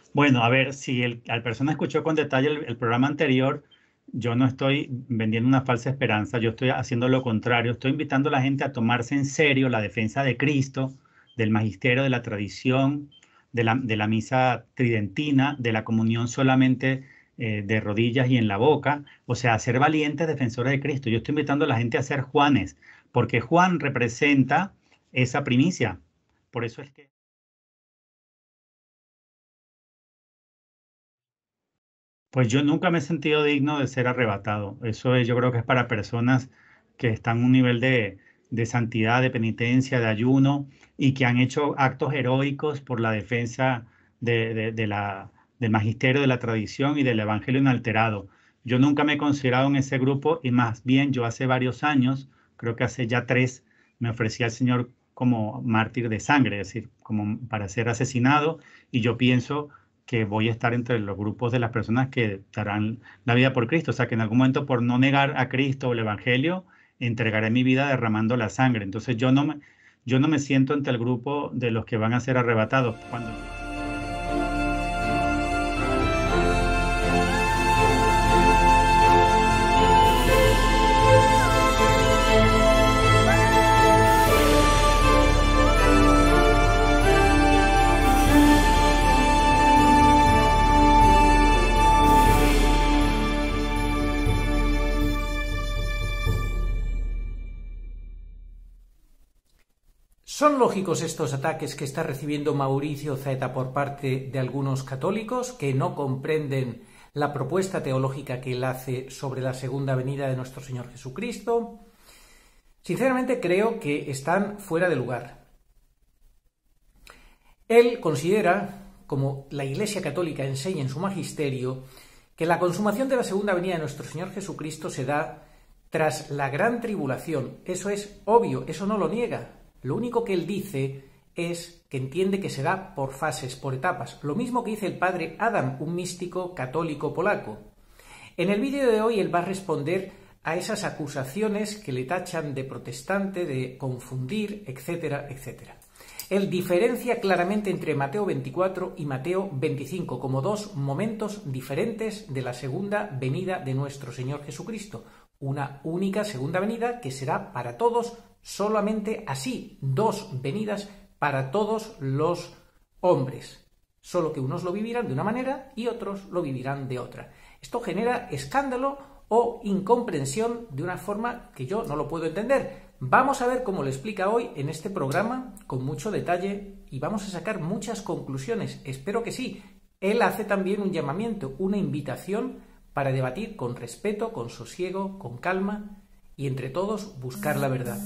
Bueno, a ver, si la persona escuchó con detalle el programa anterior, yo no estoy vendiendo una falsa esperanza, yo estoy haciendo lo contrario, estoy invitando a la gente a tomarse en serio la defensa de Cristo, del magisterio, de la tradición, de la misa tridentina, de la comunión solamente de rodillas y en la boca, o sea, a ser valientes defensores de Cristo. Yo estoy invitando a la gente a ser Juanes, porque Juan representa esa primicia. Por eso es que... Pues yo nunca me he sentido digno de ser arrebatado. Eso es, yo creo que es para personas que están en un nivel de santidad, de penitencia, de ayuno y que han hecho actos heroicos por la defensa del magisterio, de la tradición y del evangelio inalterado. Yo nunca me he considerado en ese grupo y más bien yo hace varios años, creo que hace ya 3, me ofrecí al Señor como mártir de sangre, es decir, como para ser asesinado y yo pienso que voy a estar entre los grupos de las personas que darán la vida por Cristo. O sea, que en algún momento por no negar a Cristo o el Evangelio, entregaré mi vida derramando la sangre. Entonces yo no me siento entre el grupo de los que van a ser arrebatados. ¿Son lógicos estos ataques que está recibiendo Mauricio Zaeta por parte de algunos católicos que no comprenden la propuesta teológica que él hace sobre la segunda venida de nuestro Señor Jesucristo? Sinceramente creo que están fuera de lugar. Él considera, como la Iglesia Católica enseña en su magisterio, que la consumación de la segunda venida de nuestro Señor Jesucristo se da tras la gran tribulación. Eso es obvio, eso no lo niega. Lo único que él dice es que entiende que será por fases, por etapas. Lo mismo que dice el padre Adam, un místico católico polaco. En el vídeo de hoy él va a responder a esas acusaciones que le tachan de protestante, de confundir, etcétera, etcétera. Él diferencia claramente entre Mateo 24 y Mateo 25 como dos momentos diferentes de la segunda venida de nuestro Señor Jesucristo. Una única segunda venida que será para todos, solamente así, dos venidas para todos los hombres. Solo que unos lo vivirán de una manera y otros lo vivirán de otra. Esto genera escándalo o incomprensión de una forma que yo no lo puedo entender. Vamos a ver cómo lo explica hoy en este programa con mucho detalle y vamos a sacar muchas conclusiones. Espero que sí. Él hace también un llamamiento, una invitación para debatir con respeto, con sosiego, con calma y entre todos buscar la verdad.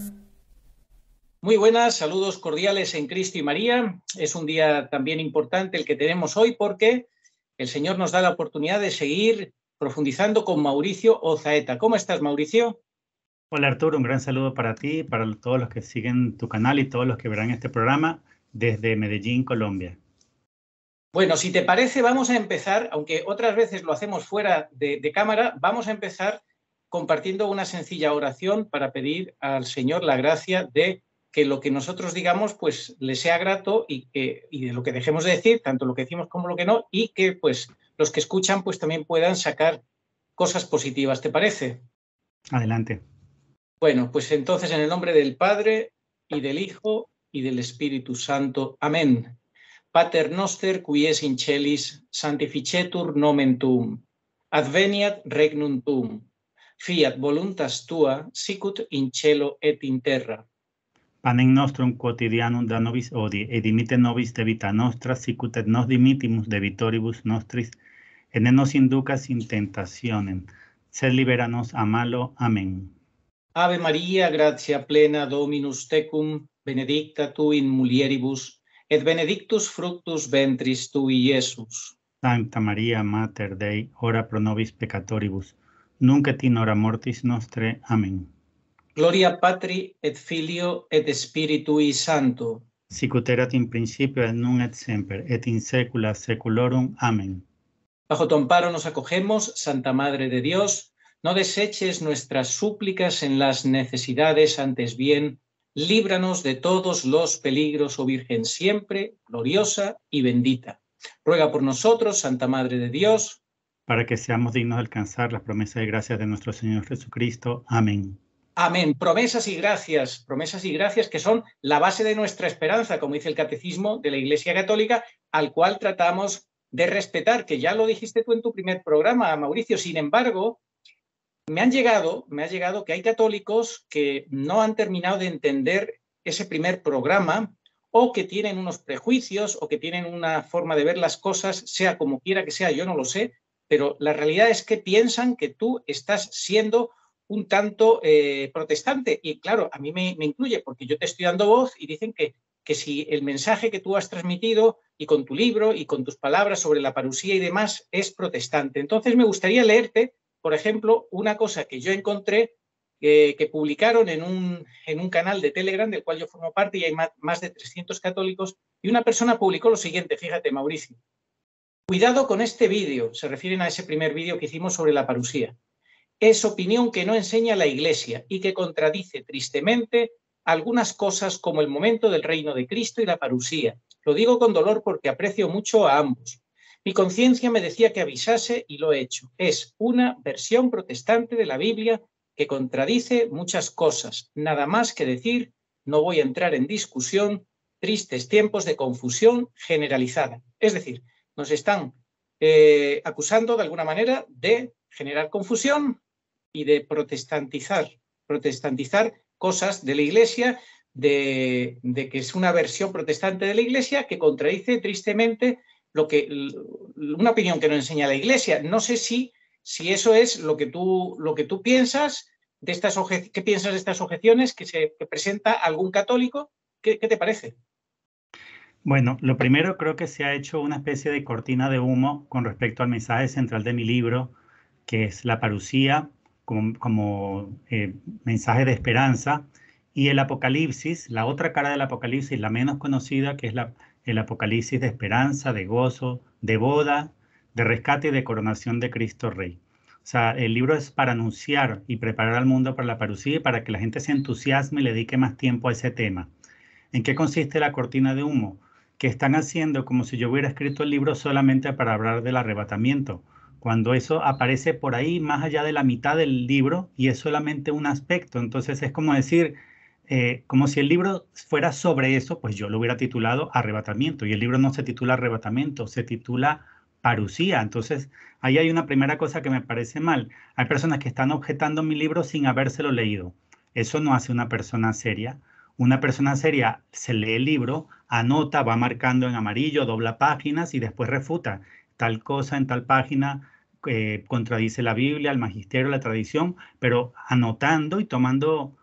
Muy buenas, saludos cordiales en Cristo y María. Es un día también importante el que tenemos hoy porque el Señor nos da la oportunidad de seguir profundizando con Mauricio Ozaeta. ¿Cómo estás, Mauricio? Hola Arturo, un gran saludo para ti, para todos los que siguen tu canal y todos los que verán este programa desde Medellín, Colombia. Bueno, si te parece, vamos a empezar, aunque otras veces lo hacemos fuera de cámara, vamos a empezar compartiendo una sencilla oración para pedir al Señor la gracia de que lo que nosotros digamos pues le sea grato y de lo que dejemos de decir, tanto lo que decimos como lo que no, y que pues los que escuchan pues también puedan sacar cosas positivas. ¿Te parece? Adelante. Bueno, pues entonces en el nombre del Padre y del Hijo y del Espíritu Santo. Amén. Pater noster qui es in celis, sanctificetur nomen tuum. Adveniat regnum tuum. Fiat voluntas tua, sicut in cielo et in terra. Panem nostrum quotidianum da nobis hodie, et dimitte nobis debita nostra, sicut et nos dimittimus debitoribus nostris, et ne nos inducas in tentationem, sed libera nos a malo. Amén. Ave Maria, gratia plena, Dominus tecum, benedicta tu in mulieribus, et benedictus fructus ventris tui, Iesus. Sancta Maria, Mater Dei, ora pro nobis peccatoribus, nunc et in hora mortis nostre. Amén. Gloria Patri et Filio et Spiritui Sancto. Sicut erat in principio et nunc et semper, et in saecula saeculorum. Amén. Bajo tu amparo nos acogemos, Santa Madre de Dios. No deseches nuestras súplicas en las necesidades, antes bien, líbranos de todos los peligros, oh Virgen siempre gloriosa y bendita. Ruega por nosotros, Santa Madre de Dios, para que seamos dignos de alcanzar las promesas y gracias de nuestro Señor Jesucristo. Amén. Amén. Promesas y gracias que son la base de nuestra esperanza, como dice el Catecismo de la Iglesia Católica, al cual tratamos de respetar, que ya lo dijiste tú en tu primer programa, Mauricio. Sin embargo, me ha llegado que hay católicos que no han terminado de entender ese primer programa, o que tienen unos prejuicios, o que tienen una forma de ver las cosas, sea como quiera que sea, yo no lo sé, pero la realidad es que piensan que tú estás siendo un tanto protestante. Y claro, a mí me incluye, porque yo te estoy dando voz y dicen que si el mensaje que tú has transmitido y con tu libro y con tus palabras sobre la parusía y demás es protestante. Entonces me gustaría leerte, por ejemplo, una cosa que yo encontré que publicaron en un canal de Telegram del cual yo formo parte, y hay más de 300 católicos, y una persona publicó lo siguiente, fíjate, Mauricio. Cuidado con este vídeo, se refieren a ese primer vídeo que hicimos sobre la parusía. Es opinión que no enseña la Iglesia y que contradice tristemente algunas cosas como el momento del reino de Cristo y la parusía. Lo digo con dolor porque aprecio mucho a ambos. Mi conciencia me decía que avisase y lo he hecho. Es una versión protestante de la Biblia que contradice muchas cosas. Nada más que decir, no voy a entrar en discusión, tristes tiempos de confusión generalizada. Es decir, nos están acusando de alguna manera de generar confusión y de protestantizar cosas de la Iglesia, de que es una versión protestante de la Iglesia que contradice tristemente una opinión que no enseña la Iglesia. No sé si eso es lo que tú piensas de estas objeciones. ¿Qué piensas de estas objeciones que presenta algún católico? ¿Qué te parece? Bueno, lo primero, creo que se ha hecho una especie de cortina de humo con respecto al mensaje central de mi libro, que es la parusía como mensaje de esperanza, y el Apocalipsis, la otra cara del Apocalipsis, la menos conocida, que es el Apocalipsis de esperanza, de gozo, de boda, de rescate y de coronación de Cristo Rey. O sea, el libro es para anunciar y preparar al mundo para la parusía y para que la gente se entusiasme y le dedique más tiempo a ese tema. ¿En qué consiste la cortina de humo? Que están haciendo como si yo hubiera escrito el libro solamente para hablar del arrebatamiento, cuando eso aparece por ahí más allá de la mitad del libro y es solamente un aspecto. Entonces es como decir, como si el libro fuera sobre eso, pues yo lo hubiera titulado Arrebatamiento, y el libro no se titula Arrebatamiento, se titula Parusía. Entonces ahí hay una primera cosa que me parece mal. Hay personas que están objetando mi libro sin habérselo leído. Eso no hace una persona seria. Una persona seria se lee el libro, anota, va marcando en amarillo, dobla páginas y después refuta. Tal cosa en tal página contradice la Biblia, el magisterio, la tradición, pero anotando y tomando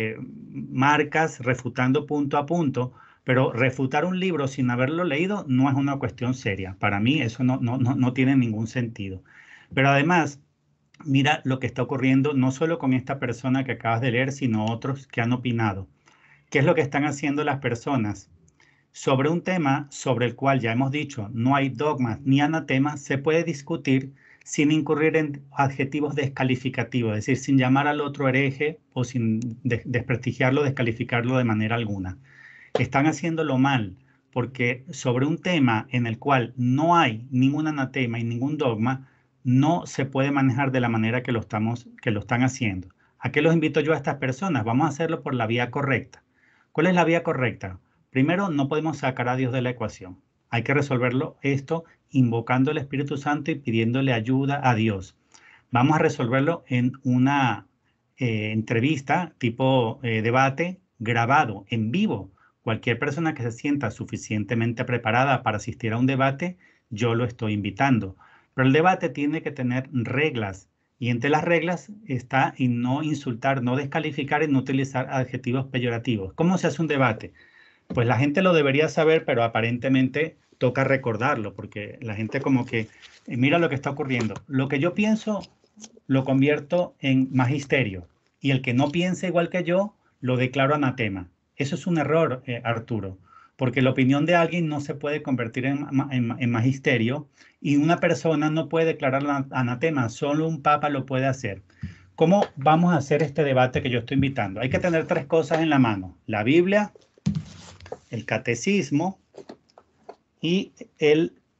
marcas, refutando punto a punto. Pero refutar un libro sin haberlo leído no es una cuestión seria. Para mí eso no tiene ningún sentido. Pero además, mira lo que está ocurriendo no solo con esta persona que acabas de leer, sino otros que han opinado. ¿Qué es lo que están haciendo las personas? Sobre un tema sobre el cual ya hemos dicho no hay dogmas ni anatemas, se puede discutir sin incurrir en adjetivos descalificativos, es decir, sin llamar al otro hereje o sin desprestigiarlo, descalificarlo de manera alguna. Están haciéndolo mal, porque sobre un tema en el cual no hay ningún anatema y ningún dogma, no se puede manejar de la manera que lo están haciendo. ¿A qué los invito yo a estas personas? Vamos a hacerlo por la vía correcta. ¿Cuál es la vía correcta? Primero, no podemos sacar a Dios de la ecuación. Hay que resolverlo esto invocando al Espíritu Santo y pidiéndole ayuda a Dios. Vamos a resolverlo en una entrevista tipo debate grabado en vivo. Cualquier persona que se sienta suficientemente preparada para asistir a un debate, yo lo estoy invitando. Pero el debate tiene que tener reglas. Y entre las reglas está en no insultar, no descalificar y no utilizar adjetivos peyorativos. ¿Cómo se hace un debate? Pues la gente lo debería saber, pero aparentemente toca recordarlo, porque la gente como que mira lo que está ocurriendo. Lo que yo pienso lo convierto en magisterio y el que no piensa igual que yo lo declaro anatema. Eso es un error, Arturo, porque la opinión de alguien no se puede convertir en magisterio y una persona no puede declarar anatema, solo un papa lo puede hacer. ¿Cómo vamos a hacer este debate que yo estoy invitando? Hay que tener tres cosas en la mano: la Biblia, el catecismo y el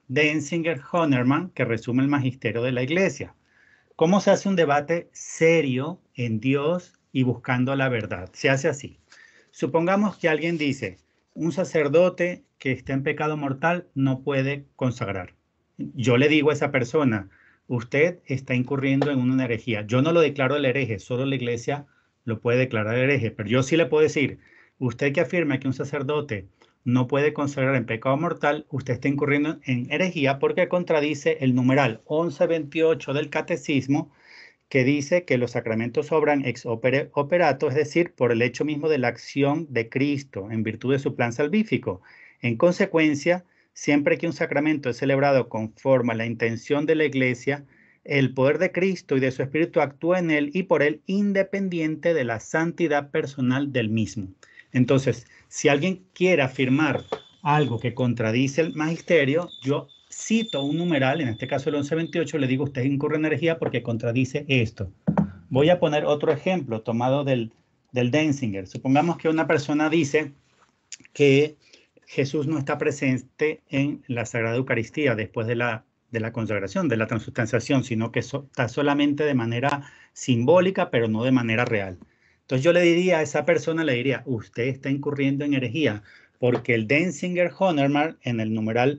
Denzinger-Honerman, que resume el magisterio de la Iglesia. ¿Cómo se hace un debate serio en Dios y buscando la verdad? Se hace así. Supongamos que alguien dice, un sacerdote que está en pecado mortal no puede consagrar. Yo le digo a esa persona, usted está incurriendo en una herejía. Yo no lo declaro el hereje, solo la Iglesia lo puede declarar hereje, pero yo sí le puedo decir, usted que afirma que un sacerdote no puede consagrar en pecado mortal, usted está incurriendo en herejía porque contradice el numeral 1128 del Catecismo, que dice que los sacramentos obran ex operato, es decir, por el hecho mismo de la acción de Cristo, en virtud de su plan salvífico. En consecuencia, siempre que un sacramento es celebrado conforme a la intención de la Iglesia, el poder de Cristo y de su Espíritu actúa en él y por él independiente de la santidad personal del mismo. Entonces, si alguien quiere afirmar algo que contradice el magisterio, yo cito un numeral, en este caso el 1128, le digo, usted incurre en herejía porque contradice esto. Voy a poner otro ejemplo tomado del Denzinger. Supongamos que una persona dice que Jesús no está presente en la Sagrada Eucaristía después de la consagración, de la transubstanciación, sino que está solamente de manera simbólica, pero no de manera real. Entonces yo le diría a esa persona, le diría, usted está incurriendo en herejía, porque el Denzinger-Honerman en el numeral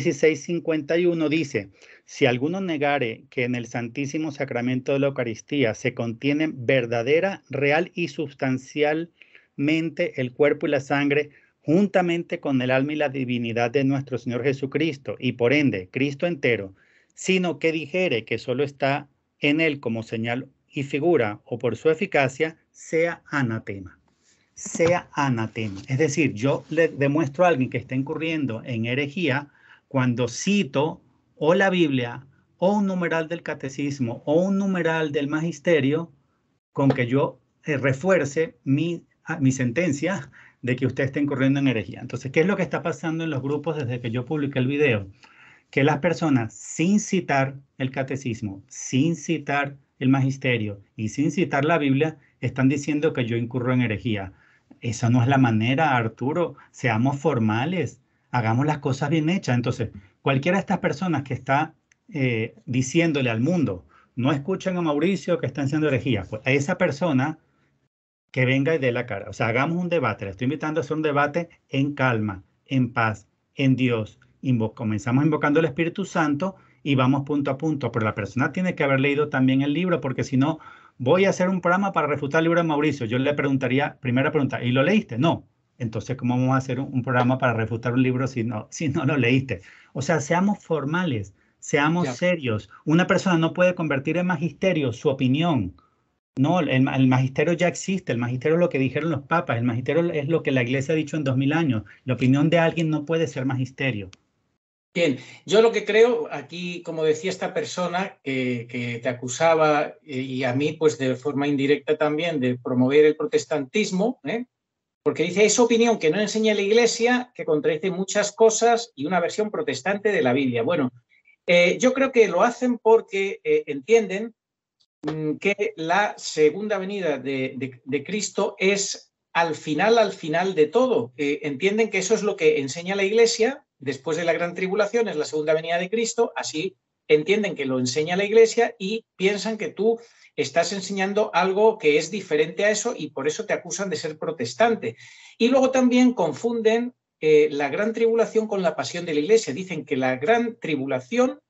1651 dice, si alguno negare que en el Santísimo Sacramento de la Eucaristía se contienen verdadera, real y sustancialmente el cuerpo y la sangre, juntamente con el alma y la divinidad de nuestro Señor Jesucristo, y por ende, Cristo entero, sino que dijere que solo está en él como señal y figura, o por su eficacia, sea anatema. Sea anatema. Es decir, yo le demuestro a alguien que está incurriendo en herejía cuando cito o la Biblia, o un numeral del catecismo, o un numeral del magisterio, con que yo refuerce mi sentencia de que usted está incurriendo en herejía. Entonces, ¿qué es lo que está pasando en los grupos desde que yo publiqué el video? Que las personas, sin citar el catecismo, sin citar el magisterio y sin citar la Biblia, están diciendo que yo incurro en herejía. Esa no es la manera, Arturo. Seamos formales, hagamos las cosas bien hechas. Entonces, cualquiera de estas personas que está diciéndole al mundo, no escuchen a Mauricio que están haciendo herejía, pues a esa persona que venga y dé la cara. O sea, hagamos un debate. Le estoy invitando a hacer un debate en calma, en paz, en Dios. Comenzamos invocando el Espíritu Santo y vamos punto a punto. Pero la persona tiene que haber leído también el libro, porque si no, voy a hacer un programa para refutar el libro de Mauricio. Yo le preguntaría, primera pregunta, ¿y lo leíste? No. Entonces, ¿cómo vamos a hacer un programa para refutar un libro si no lo leíste? O sea, seamos formales, seamos serios. Una persona no puede convertir en magisterio su opinión. No, el magisterio ya existe, el magisterio es lo que dijeron los papas, el magisterio es lo que la Iglesia ha dicho en 2000 años. La opinión de alguien no puede ser magisterio. Bien, yo lo que creo aquí, como decía esta persona que te acusaba y a mí pues de forma indirecta también de promover el protestantismo, porque dice, es opinión que no enseña la Iglesia, que contradice muchas cosas y una versión protestante de la Biblia. Bueno, yo creo que lo hacen porque entienden que la segunda venida de Cristo es al final de todo. Entienden que eso es lo que enseña la Iglesia después de la gran tribulación, es la segunda venida de Cristo, así entienden que lo enseña la Iglesia y piensan que tú estás enseñando algo que es diferente a eso y por eso te acusan de ser protestante. Y luego también confunden la gran tribulación con la pasión de la Iglesia. Dicen que la gran tribulación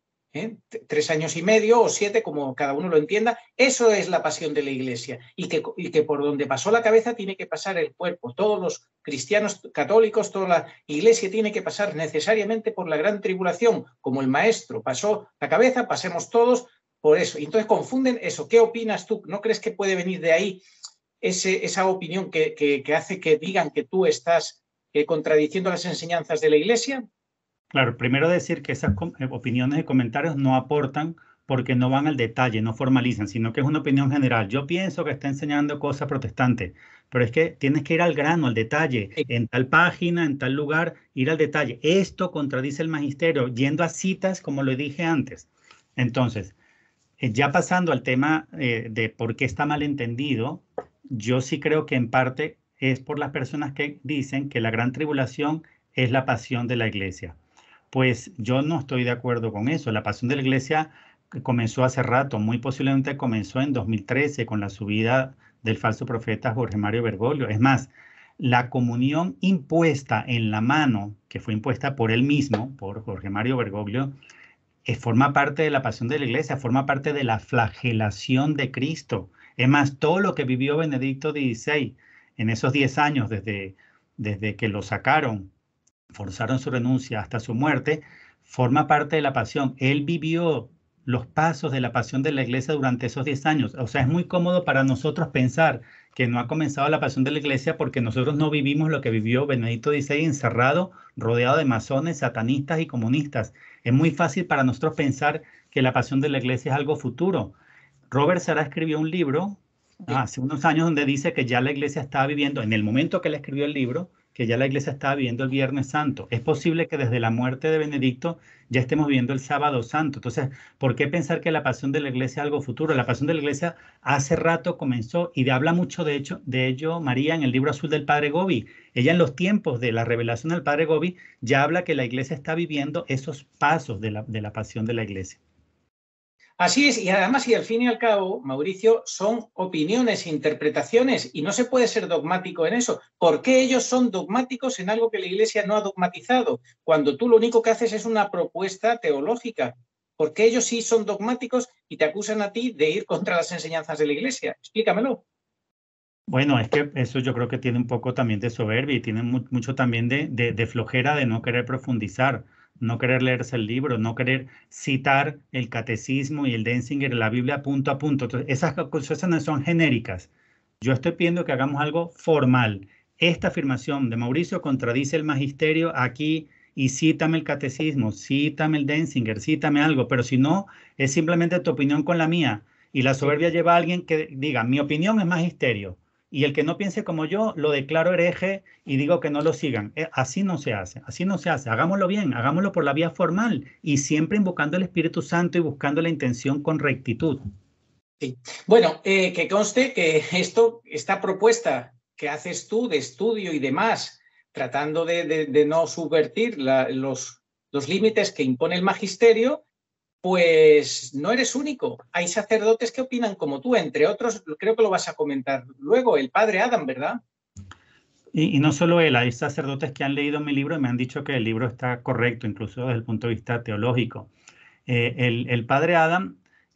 3 años y medio o 7, como cada uno lo entienda, eso es la pasión de la Iglesia y que por donde pasó la cabeza tiene que pasar el cuerpo. Todos los cristianos católicos, toda la Iglesia tiene que pasar necesariamente por la gran tribulación, como el maestro pasó la cabeza, pasemos todos por eso. Y entonces confunden eso. ¿Qué opinas tú? ¿No crees que puede venir de ahí esa opinión que hace que digan que tú estás contradiciendo las enseñanzas de la Iglesia? Claro, primero decir que esas opiniones y comentarios no aportan porque no van al detalle, no formalizan, sino que es una opinión general. Yo pienso que está enseñando cosas protestantes, pero es que tienes que ir al grano, al detalle, en tal página, en tal lugar, ir al detalle. Esto contradice el magisterio, yendo a citas, como lo dije antes. Entonces, ya pasando al tema de por qué está mal entendido, yo sí creo que en parte es por las personas que dicen que la gran tribulación es la pasión de la Iglesia. pues yo no estoy de acuerdo con eso. La pasión de la iglesia comenzó hace rato, muy posiblemente comenzó en 2013 con la subida del falso profeta Jorge Mario Bergoglio. Es más, la comunión impuesta en la mano, que fue impuesta por él mismo, por Jorge Mario Bergoglio, forma parte de la pasión de la iglesia, forma parte de la flagelación de Cristo. Es más, todo lo que vivió Benedicto XVI en esos 10 años desde que lo sacaron, forzaron su renuncia hasta su muerte, forma parte de la pasión. Él vivió los pasos de la pasión de la iglesia durante esos 10 años. O sea, es muy cómodo para nosotros pensar que no ha comenzado la pasión de la iglesia porque nosotros no vivimos lo que vivió Benedicto XVI encerrado, rodeado de masones, satanistas y comunistas. Es muy fácil para nosotros pensar que la pasión de la iglesia es algo futuro. Robert Sarah escribió un libro hace unos años donde dice que ya la iglesia estaba viviendo, en el momento que él escribió el libro, que ya la iglesia estaba viviendo el Viernes Santo. Es posible que desde la muerte de Benedicto ya estemos viviendo el Sábado Santo. Entonces, ¿por qué pensar que la pasión de la iglesia es algo futuro? La pasión de la iglesia hace rato comenzó y habla mucho de ello María en el libro azul del Padre Gobi. Ella en los tiempos de la revelación del Padre Gobi ya habla que la iglesia está viviendo esos pasos de la pasión de la iglesia. Así es, y además, y al fin y al cabo, Mauricio, son opiniones, interpretaciones, y no se puede ser dogmático en eso. ¿Por qué ellos son dogmáticos en algo que la Iglesia no ha dogmatizado? Cuando tú lo único que haces es una propuesta teológica. ¿Por qué ellos sí son dogmáticos y te acusan a ti de ir contra las enseñanzas de la Iglesia? Explícamelo. Bueno, es que eso yo creo que tiene un poco también de soberbia y tiene mucho también de flojera de no querer profundizar, no querer leerse el libro, no querer citar el catecismo y el Denzinger, la Biblia punto a punto. Entonces, esas cosas no son genéricas. Yo estoy pidiendo que hagamos algo formal. Esta afirmación de Mauricio contradice el magisterio aquí y cítame el catecismo, cítame el Denzinger, cítame algo, pero si no, es simplemente tu opinión con la mía. Y la soberbia lleva a alguien que diga, mi opinión es magisterio. Y el que no piense como yo, lo declaro hereje y digo que no lo sigan. Así no se hace, así no se hace. Hagámoslo bien, hagámoslo por la vía formal y siempre invocando el Espíritu Santo y buscando la intención con rectitud. Sí. Bueno, que conste que esta propuesta que haces tú de estudio y demás, tratando de no subvertir los límites que impone el magisterio, pues no eres único. Hay sacerdotes que opinan como tú, entre otros, creo que lo vas a comentar luego, el padre Adam, ¿verdad? Y no solo él, hay sacerdotes que han leído mi libro y me han dicho que el libro está correcto, incluso desde el punto de vista teológico. El padre Adam,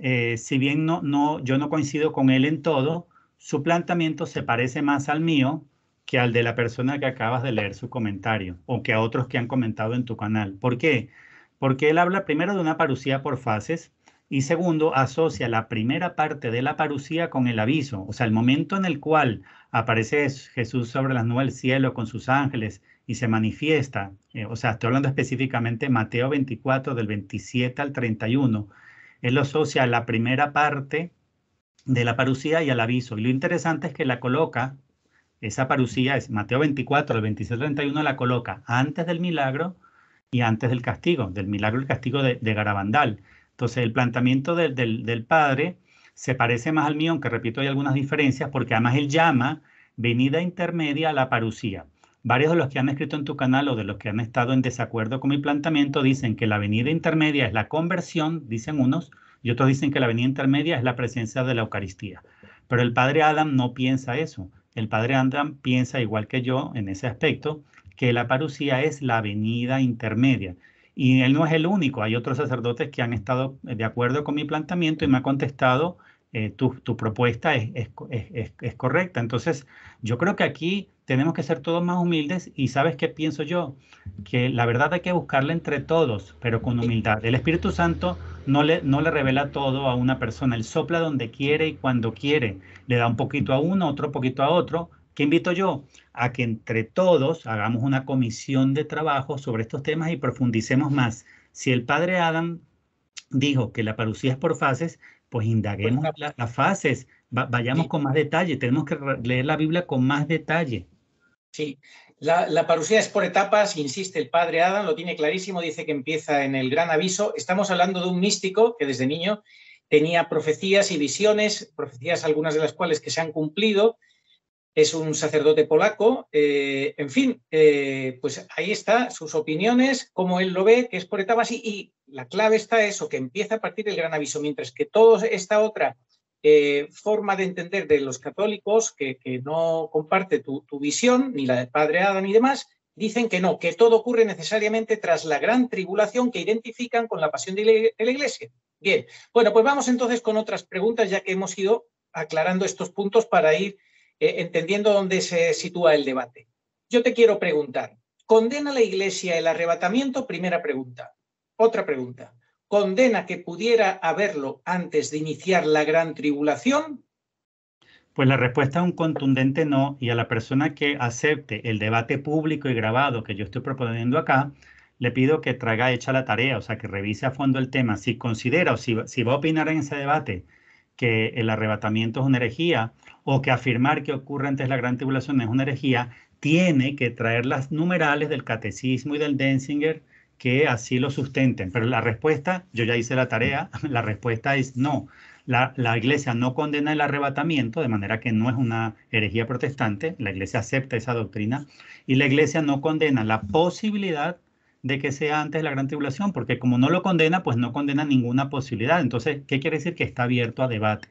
si bien yo no coincido con él en todo, su planteamiento se parece más al mío que al de la persona que acabas de leer su comentario o que a otros que han comentado en tu canal. ¿Por qué? Porque él habla primero de una parucía por fases y segundo, asocia la primera parte de la parucía con el aviso, o sea, el momento en el cual aparece Jesús sobre las nubes del cielo con sus ángeles y se manifiesta, o sea, estoy hablando específicamente de Mateo 24, del 27 al 31, él lo asocia a la primera parte de la parucía y al aviso. Y lo interesante es que la coloca, esa parucía es Mateo 24, del 27 al 31, la coloca antes del milagro y antes del castigo, del milagro y el castigo de Garabandal. Entonces, el planteamiento del padre se parece más al mío, aunque repito, hay algunas diferencias, porque además él llama venida intermedia a la parucía. Varios de los que han escrito en tu canal o de los que han estado en desacuerdo con mi planteamiento dicen que la venida intermedia es la conversión, dicen unos, y otros dicen que la venida intermedia es la presencia de la Eucaristía. Pero el padre Adam no piensa eso. El padre Adam piensa, igual que yo en ese aspecto, que la parucía es la venida intermedia. Y él no es el único, hay otros sacerdotes que han estado de acuerdo con mi planteamiento y me han contestado, tu propuesta es correcta. Entonces, yo creo que aquí tenemos que ser todos más humildes y ¿sabes qué pienso yo? Que la verdad hay que buscarla entre todos, pero con humildad. El Espíritu Santo no le revela todo a una persona, él sopla donde quiere y cuando quiere, le da un poquito a uno, otro poquito a otro. ¿Qué invito yo? A que entre todos hagamos una comisión de trabajo sobre estos temas y profundicemos más. Si el padre Adam dijo que la parucía es por fases, pues indaguemos las fases, vayamos con más detalle, tenemos que leer la Biblia con más detalle. Sí, la parucía es por etapas, insiste el padre Adam, lo tiene clarísimo, dice que empieza en el gran aviso. Estamos hablando de un místico que desde niño tenía profecías y visiones, profecías algunas de las cuales que se han cumplido, es un sacerdote polaco. En fin, pues ahí está sus opiniones, cómo él lo ve, que es por etapas, y la clave está eso, que empieza a partir del gran aviso, mientras que toda esta otra forma de entender de los católicos, que no comparte tu visión, ni la del padre Adam y demás, dicen que no, que todo ocurre necesariamente tras la gran tribulación que identifican con la pasión de la Iglesia. Bien, bueno, pues vamos entonces con otras preguntas, ya que hemos ido aclarando estos puntos para ir entendiendo dónde se sitúa el debate. Yo te quiero preguntar, ¿condena la Iglesia el arrebatamiento? Primera pregunta. Otra pregunta, ¿condena que pudiera haberlo antes de iniciar la gran tribulación? Pues la respuesta es un contundente no, y a la persona que acepte el debate público y grabado que yo estoy proponiendo acá, le pido que traiga hecha la tarea, o sea, que revise a fondo el tema. Si considera o si va a opinar en ese debate que el arrebatamiento es una herejía, o que afirmar que ocurre antes de la gran tribulación es una herejía, tiene que traer las numerales del catecismo y del Denzinger que así lo sustenten. Pero la respuesta, yo ya hice la tarea, la respuesta es no. La Iglesia no condena el arrebatamiento, de manera que no es una herejía protestante, la Iglesia acepta esa doctrina, y la Iglesia no condena la posibilidad de que sea antes de la gran tribulación, porque como no lo condena, pues no condena ninguna posibilidad. Entonces, ¿qué quiere decir? Que está abierto a debate.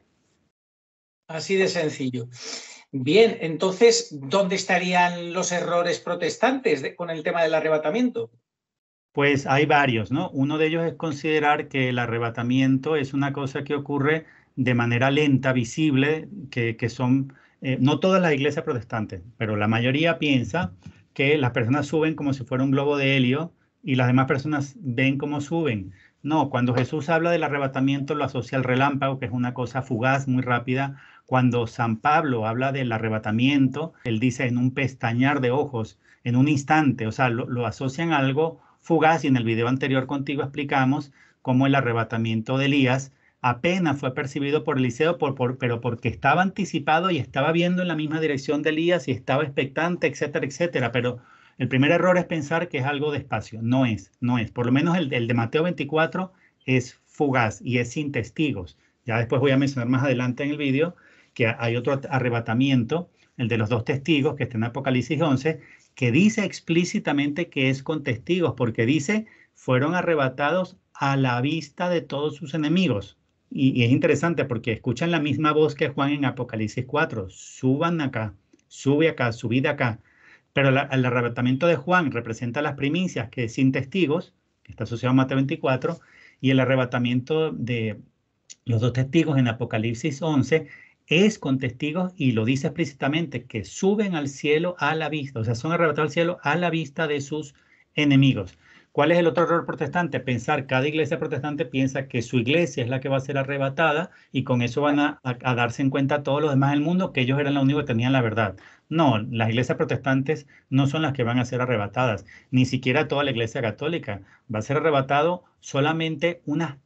Así de sencillo. Bien, entonces, ¿dónde estarían los errores protestantes con el tema del arrebatamiento? Pues hay varios, ¿no? Uno de ellos es considerar que el arrebatamiento es una cosa que ocurre de manera lenta, visible, que son, no todas las iglesias protestantes, pero la mayoría piensa que las personas suben como si fuera un globo de helio y las demás personas ven cómo suben. No, cuando Jesús habla del arrebatamiento lo asocia al relámpago, que es una cosa fugaz, muy rápida. Cuando San Pablo habla del arrebatamiento, él dice en un pestañear de ojos, en un instante, o sea, lo asocian a algo fugaz, y en el video anterior contigo explicamos cómo el arrebatamiento de Elías apenas fue percibido por Eliseo, pero porque estaba anticipado y estaba viendo en la misma dirección de Elías y estaba expectante, etcétera, etcétera. Pero el primer error es pensar que es algo despacio. No es. Por lo menos el de Mateo 24 es fugaz y es sin testigos. Ya después voy a mencionar más adelante en el video que hay otro arrebatamiento, el de los 2 testigos que está en Apocalipsis 11, que dice explícitamente que es con testigos, porque dice, fueron arrebatados a la vista de todos sus enemigos. Y es interesante porque escuchan la misma voz que Juan en Apocalipsis 4, suban acá, sube acá, subid acá. Pero el arrebatamiento de Juan representa las primicias, que es sin testigos, que está asociado a Mateo 24, y el arrebatamiento de los 2 testigos en Apocalipsis 11 es con testigos, y lo dice explícitamente, que suben al cielo a la vista, o sea, son arrebatados al cielo a la vista de sus enemigos. ¿Cuál es el otro error protestante? Pensar, cada iglesia protestante piensa que su iglesia es la que va a ser arrebatada y con eso van a darse en cuenta todos los demás del mundo que ellos eran los únicos que tenían la verdad. No, las iglesias protestantes no son las que van a ser arrebatadas, ni siquiera toda la iglesia católica. Va a ser arrebatado solamente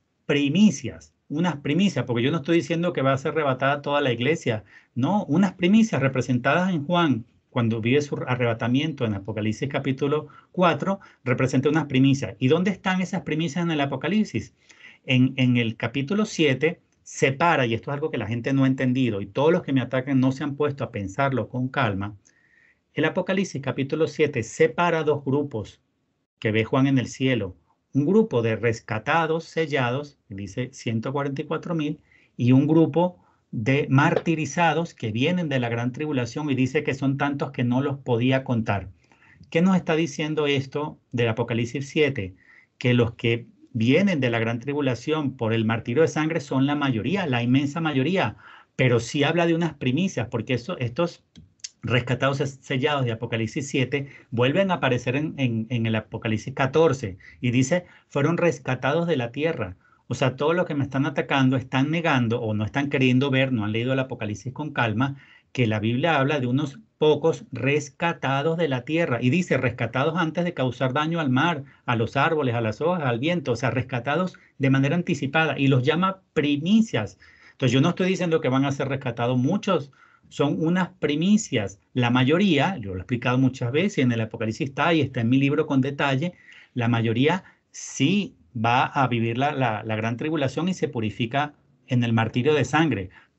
unas primicias, porque yo no estoy diciendo que va a ser arrebatada toda la iglesia, no, unas primicias representadas en Juan, cuando vive su arrebatamiento en Apocalipsis capítulo 4, representa unas primicias. ¿Y dónde están esas primicias en el Apocalipsis? En el capítulo 7 separa, y esto es algo que la gente no ha entendido, y todos los que me atacan no se han puesto a pensarlo con calma, el Apocalipsis capítulo 7 separa 2 grupos que ve Juan en el cielo. Un grupo de rescatados, sellados, dice 144,000, y un grupo de martirizados que vienen de la gran tribulación, y dice que son tantos que no los podía contar. ¿Qué nos está diciendo esto del Apocalipsis 7? Que los que vienen de la gran tribulación por el martirio de sangre son la mayoría, la inmensa mayoría, pero sí habla de unas primicias, porque estos rescatados sellados de Apocalipsis 7 vuelven a aparecer en el Apocalipsis 14 y dice, fueron rescatados de la tierra. O sea, todos los que me están atacando están negando o no están queriendo ver, no han leído el Apocalipsis con calma, que la Biblia habla de unos pocos rescatados de la tierra, y dice rescatados antes de causar daño al mar, a los árboles, a las hojas, al viento, o sea, rescatados de manera anticipada, y los llama primicias. Entonces yo no estoy diciendo que van a ser rescatados muchos, son unas primicias. La mayoría, yo lo he explicado muchas veces, en el Apocalipsis está y está en mi libro con detalle, la mayoría sí va a vivir la gran tribulación y se purifica en el martirio de sangre,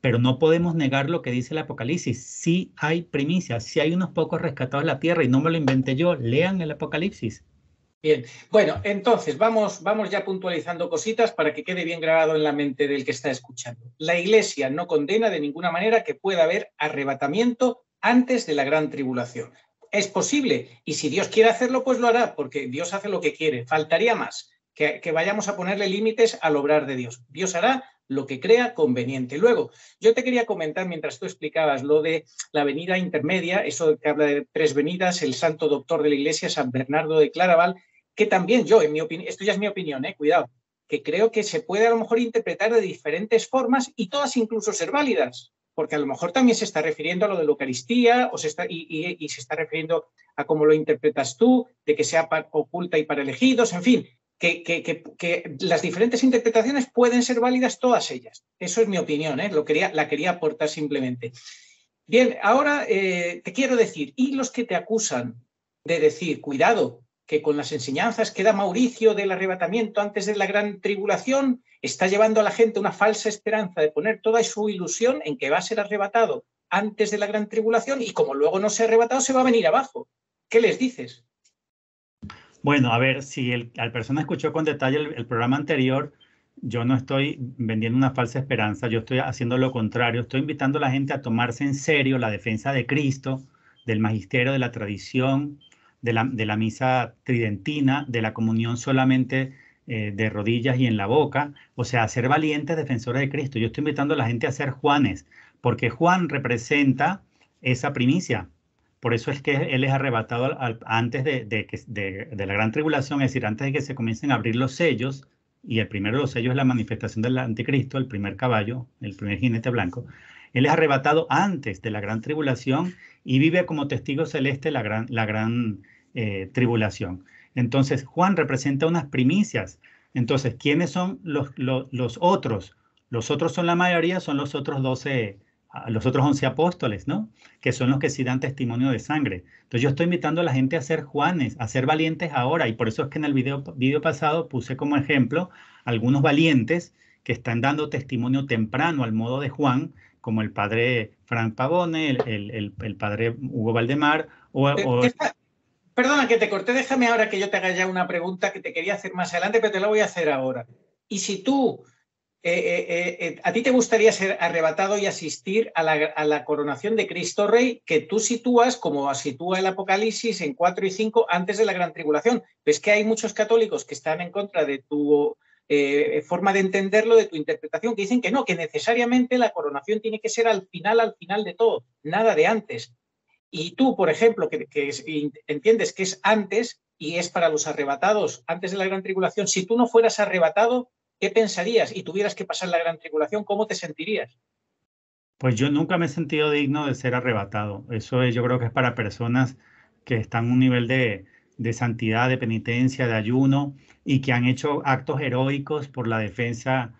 pero no podemos negar lo que dice el Apocalipsis. Sí hay primicias, sí hay unos pocos rescatados de la tierra y no me lo inventé yo. Lean el Apocalipsis. Bien, bueno, entonces vamos ya puntualizando cositas para que quede bien grabado en la mente del que está escuchando. La Iglesia no condena de ninguna manera que pueda haber arrebatamiento antes de la gran tribulación. Es posible, y si Dios quiere hacerlo, pues lo hará, porque Dios hace lo que quiere. Faltaría más que vayamos a ponerle límites al obrar de Dios. Dios hará lo que crea conveniente. Luego, yo te quería comentar, mientras tú explicabas lo de la venida intermedia, eso que habla de 3 venidas, el santo doctor de la Iglesia, San Bernardo de Claraval, que también yo, en mi opinión, esto ya es mi opinión, cuidado, que creo que se puede a lo mejor interpretar de diferentes formas y todas incluso ser válidas, porque a lo mejor también se está refiriendo a lo de la Eucaristía y se está refiriendo a cómo lo interpretas tú, de que sea oculta y para elegidos, en fin, que las diferentes interpretaciones pueden ser válidas todas ellas. Eso es mi opinión, la quería aportar simplemente. Bien, ahora te quiero decir, y los que te acusan de decir, cuidado, que con las enseñanzas que da Mauricio del arrebatamiento antes de la gran tribulación, está llevando a la gente una falsa esperanza de poner toda su ilusión en que va a ser arrebatado antes de la gran tribulación y como luego no se ha arrebatado, se va a venir abajo. ¿Qué les dices? Bueno, a ver, si la persona escuchó con detalle el programa anterior, yo no estoy vendiendo una falsa esperanza, yo estoy haciendo lo contrario, estoy invitando a la gente a tomarse en serio la defensa de Cristo, del magisterio, de la tradición, de la misa tridentina, de la comunión solamente de rodillas y en la boca, o sea, a ser valientes defensores de Cristo. Yo estoy invitando a la gente a ser Juanes, porque Juan representa esa primicia. Por eso es que él es arrebatado antes de la gran tribulación, es decir, antes de que se comiencen a abrir los sellos, y el primero de los sellos es la manifestación del anticristo, el primer caballo, el primer jinete blanco. Él es arrebatado antes de la gran tribulación y vive como testigo celeste la gran tribulación. Entonces, Juan representa unas primicias. Entonces, ¿quiénes son los otros? Los otros son la mayoría, son los otros 11 apóstoles, ¿no? Que son los que sí dan testimonio de sangre. Entonces yo estoy invitando a la gente a ser Juanes, a ser valientes ahora, y por eso es que en el video pasado puse como ejemplo algunos valientes que están dando testimonio temprano al modo de Juan, como el padre Frank Pavone, el padre Hugo Valdemar, Perdona que te corté, déjame ahora que yo te haga ya una pregunta que te quería hacer más adelante, pero te la voy a hacer ahora. Y si tú ¿a ti te gustaría ser arrebatado y asistir a la coronación de Cristo Rey que tú sitúas como sitúa el Apocalipsis en 4 y 5 antes de la gran tribulación? Ves que hay muchos católicos que están en contra de tu forma de entenderlo, de tu interpretación, que dicen que no, que necesariamente la coronación tiene que ser al final de todo, nada de antes. Y tú, por ejemplo, que entiendes que es antes y es para los arrebatados antes de la gran tribulación, si tú no fueras arrebatado, ¿qué pensarías? Y tuvieras que pasar la gran tribulación, ¿cómo te sentirías? Pues yo nunca me he sentido digno de ser arrebatado. Eso yo creo que es para personas que están en un nivel de santidad, de penitencia, de ayuno y que han hecho actos heroicos por la defensa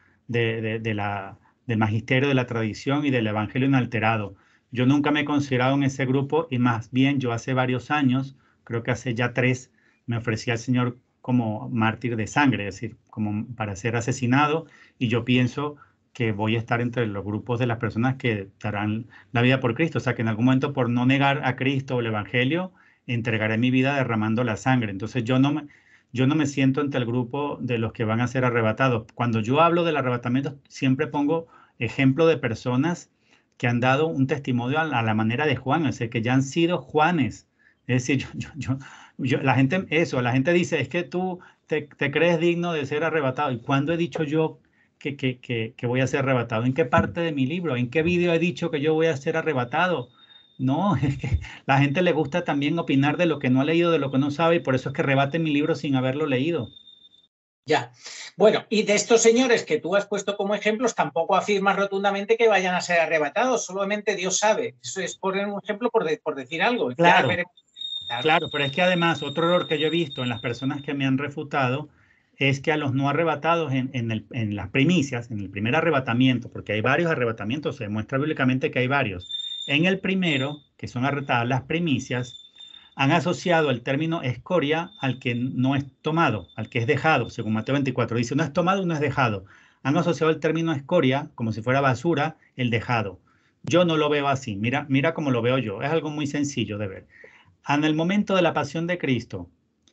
del magisterio, de la tradición y del evangelio inalterado. Yo nunca me he considerado en ese grupo y más bien yo hace varios años, creo que hace ya 3, me ofrecí al Señor como mártir de sangre, es decir, como para ser asesinado, y yo pienso que voy a estar entre los grupos de las personas que darán la vida por Cristo, o sea que en algún momento por no negar a Cristo o el Evangelio, entregaré mi vida derramando la sangre. Entonces yo no me siento entre el grupo de los que van a ser arrebatados. Cuando yo hablo del arrebatamiento, siempre pongo ejemplo de personas que han dado un testimonio a la manera de Juan, es decir, que ya han sido Juanes. Es decir, la gente dice, es que tú te crees digno de ser arrebatado. ¿Y cuándo he dicho yo que voy a ser arrebatado? ¿En qué parte de mi libro? ¿En qué video he dicho que yo voy a ser arrebatado? No, es que la gente le gusta también opinar de lo que no ha leído, de lo que no sabe, y por eso es que rebate mi libro sin haberlo leído. Ya. Bueno, y de estos señores que tú has puesto como ejemplos, tampoco afirmas rotundamente que vayan a ser arrebatados, solamente Dios sabe. Eso es poner un ejemplo por decir algo. Claro, claro, pero es que además otro error que yo he visto en las personas que me han refutado es que a los no arrebatados en las primicias, en el primer arrebatamiento, porque hay varios arrebatamientos, se demuestra bíblicamente que hay varios. En el primero, que son arrebatadas las primicias, han asociado el término escoria al que no es tomado, al que es dejado, según Mateo 24. Dice, no es tomado, no es dejado. han asociado el término escoria, como si fuera basura, el dejado. Yo no lo veo así, mira cómo lo veo yo, es algo muy sencillo de ver. En el momento de la pasión de Cristo,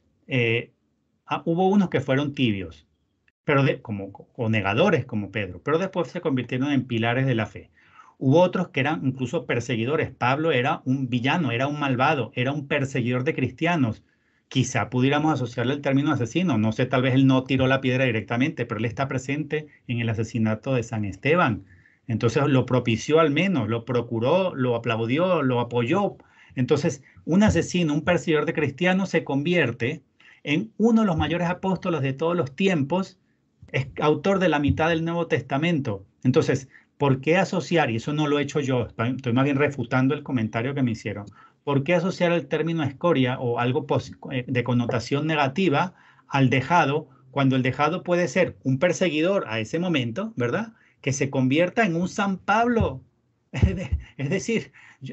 hubo unos que fueron tibios, pero o negadores como Pedro, pero después se convirtieron en pilares de la fe. Hubo otros que eran incluso perseguidores. Pablo era un villano, era un malvado, era un perseguidor de cristianos. Quizá pudiéramos asociarle el término asesino. No sé, tal vez él no tiró la piedra directamente, pero él está presente en el asesinato de San Esteban. Entonces lo propició al menos, lo procuró, lo aplaudió, lo apoyó. Entonces, un asesino, un perseguidor de cristianos se convierte en uno de los mayores apóstoles de todos los tiempos, es autor de la mitad del Nuevo Testamento. Entonces, ¿por qué asociar? Y eso no lo he hecho yo, estoy más bien refutando el comentario que me hicieron. ¿Por qué asociar el término escoria o algo de connotación negativa al dejado, cuando el dejado puede ser un perseguidor a ese momento, ¿verdad? Que se convierta en un San Pablo. Es decir,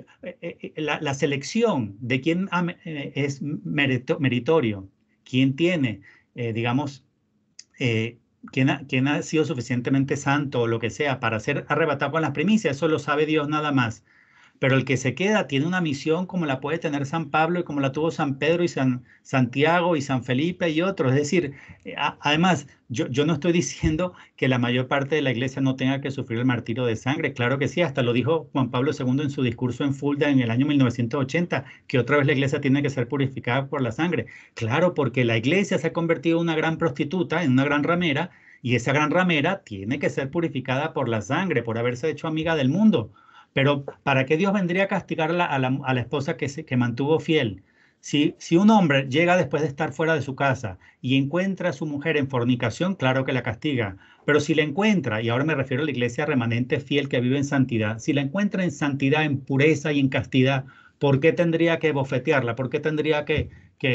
la selección de quién es meritorio, quién tiene, digamos, quién ha sido suficientemente santo o lo que sea para ser arrebatado con las primicias, eso lo sabe Dios nada más. Pero el que se queda tiene una misión como la puede tener San Pablo y como la tuvo San Pedro y Santiago y San Felipe y otros. Es decir, además, yo no estoy diciendo que la mayor parte de la iglesia no tenga que sufrir el martirio de sangre. Claro que sí, hasta lo dijo Juan Pablo II en su discurso en Fulda en el año 1980, que otra vez la iglesia tiene que ser purificada por la sangre. Claro, porque la iglesia se ha convertido en una gran prostituta, en una gran ramera, y esa gran ramera tiene que ser purificada por la sangre, por haberse hecho amiga del mundo. Pero ¿para qué Dios vendría a castigar a la esposa que mantuvo fiel? Si un hombre llega después de estar fuera de su casa y encuentra a su mujer en fornicación, claro que la castiga. Pero si la encuentra, y ahora me refiero a la iglesia remanente fiel que vive en santidad, si la encuentra en santidad, en pureza y en castidad, ¿por qué tendría que bofetearla? ¿Por qué tendría que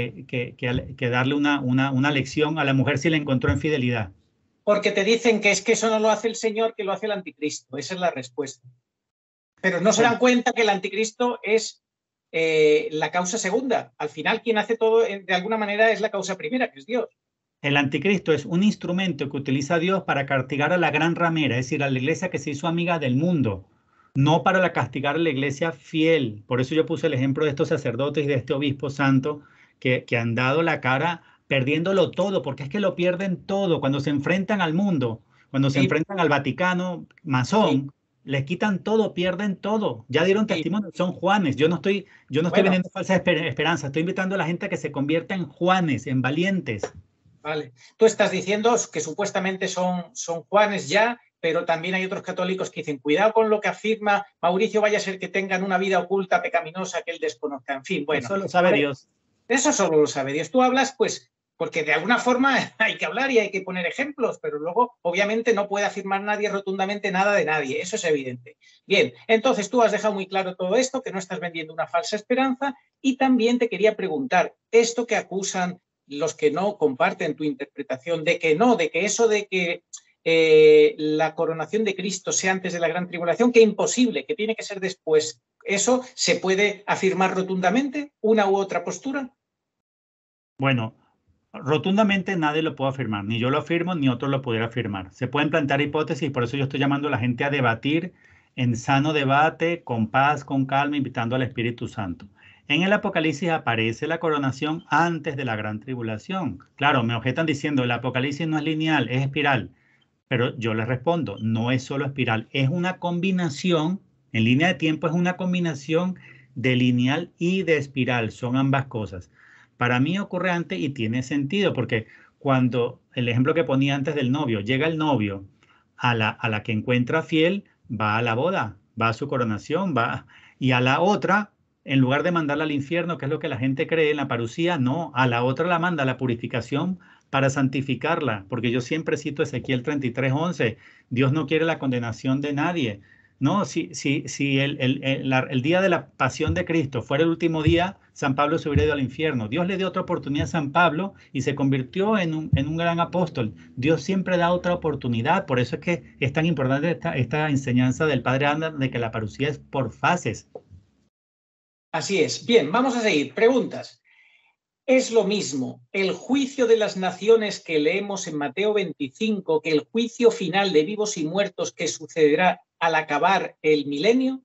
darle una lección a la mujer si la encontró en fidelidad? Porque te dicen que es que eso no lo hace el Señor, que lo hace el anticristo. Esa es la respuesta. Pero no se dan cuenta que el anticristo es la causa segunda. Al final, quien hace todo, de alguna manera, es la causa primera, que es Dios. El anticristo es un instrumento que utiliza Dios para castigar a la gran ramera, es decir, a la iglesia que se hizo amiga del mundo, no para castigar a la iglesia fiel. Por eso yo puse el ejemplo de estos sacerdotes y de este obispo santo que han dado la cara perdiéndolo todo, porque es que lo pierden todo cuando se enfrentan al mundo, cuando se enfrentan al Vaticano masón. Les quitan todo, pierden todo. Ya dieron testimonio, son Juanes. Yo no estoy vendiendo falsas esperanzas. Estoy invitando a la gente a que se convierta en Juanes, en valientes. Vale. Tú estás diciendo que supuestamente son Juanes ya, pero también hay otros católicos que dicen, cuidado con lo que afirma Mauricio, vaya a ser que tengan una vida oculta, pecaminosa, que él desconozca. En fin, bueno. Eso lo sabe Dios. Eso solo lo sabe Dios. Tú hablas, pues, porque de alguna forma hay que hablar y hay que poner ejemplos, pero luego obviamente no puede afirmar nadie rotundamente nada de nadie, eso es evidente. Bien, entonces tú has dejado muy claro todo esto, que no estás vendiendo una falsa esperanza, y también te quería preguntar, esto que acusan los que no comparten tu interpretación, de que eso de que la coronación de Cristo sea antes de la gran tribulación, que imposible, que tiene que ser después, ¿eso se puede afirmar rotundamente, una u otra postura? Bueno, rotundamente nadie lo puede afirmar, ni yo lo afirmo, ni otro lo pudiera afirmar. Se pueden plantear hipótesis, por eso yo estoy llamando a la gente a debatir en sano debate, con paz, con calma, invitando al Espíritu Santo. En el Apocalipsis aparece la coronación antes de la gran tribulación. Claro, me objetan diciendo, el Apocalipsis no es lineal, es espiral. Pero yo les respondo, no es solo espiral, es una combinación, en línea de tiempo es una combinación de lineal y de espiral, son ambas cosas. Para mí ocurre antes y tiene sentido, porque cuando el ejemplo que ponía antes del novio, llega el novio a la que encuentra fiel, va a la boda, va a su coronación, y a la otra, en lugar de mandarla al infierno, que es lo que la gente cree en la parucía, no, a la otra la manda a la purificación para santificarla, porque yo siempre cito Ezequiel 33:11, Dios no quiere la condenación de nadie. No, si el día de la pasión de Cristo fuera el último día, San Pablo se hubiera ido al infierno. Dios le dio otra oportunidad a San Pablo y se convirtió en un gran apóstol. Dios siempre da otra oportunidad, por eso es que es tan importante esta enseñanza del Padre Anda de que la parucía es por fases. Así es. Bien, vamos a seguir. Preguntas. ¿Es lo mismo el juicio de las naciones que leemos en Mateo 25 que el juicio final de vivos y muertos que sucederá al acabar el milenio?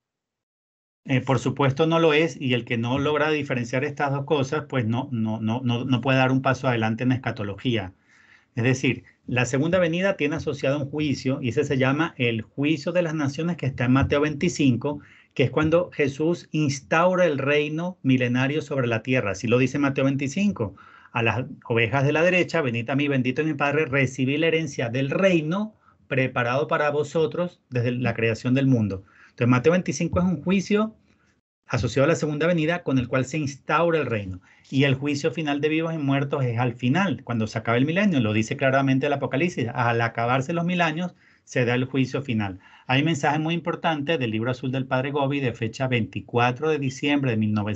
Por supuesto no lo es, y el que no logra diferenciar estas dos cosas, pues no puede dar un paso adelante en la escatología. Es decir, la segunda venida tiene asociado un juicio, y ese se llama el juicio de las naciones, que está en Mateo 25, que es cuando Jesús instaura el reino milenario sobre la tierra. Así lo dice Mateo 25. A las ovejas de la derecha, venid a mí, bendito mi Padre, recibí la herencia del reino preparado para vosotros desde la creación del mundo. Entonces, Mateo 25 es un juicio asociado a la segunda venida con el cual se instaura el reino. Y el juicio final de vivos y muertos es al final, cuando se acabe el milenio, lo dice claramente el Apocalipsis. Al acabarse los 1000 años, se da el juicio final. Hay un mensaje muy importante del libro azul del Padre Gobi de fecha 24 de diciembre de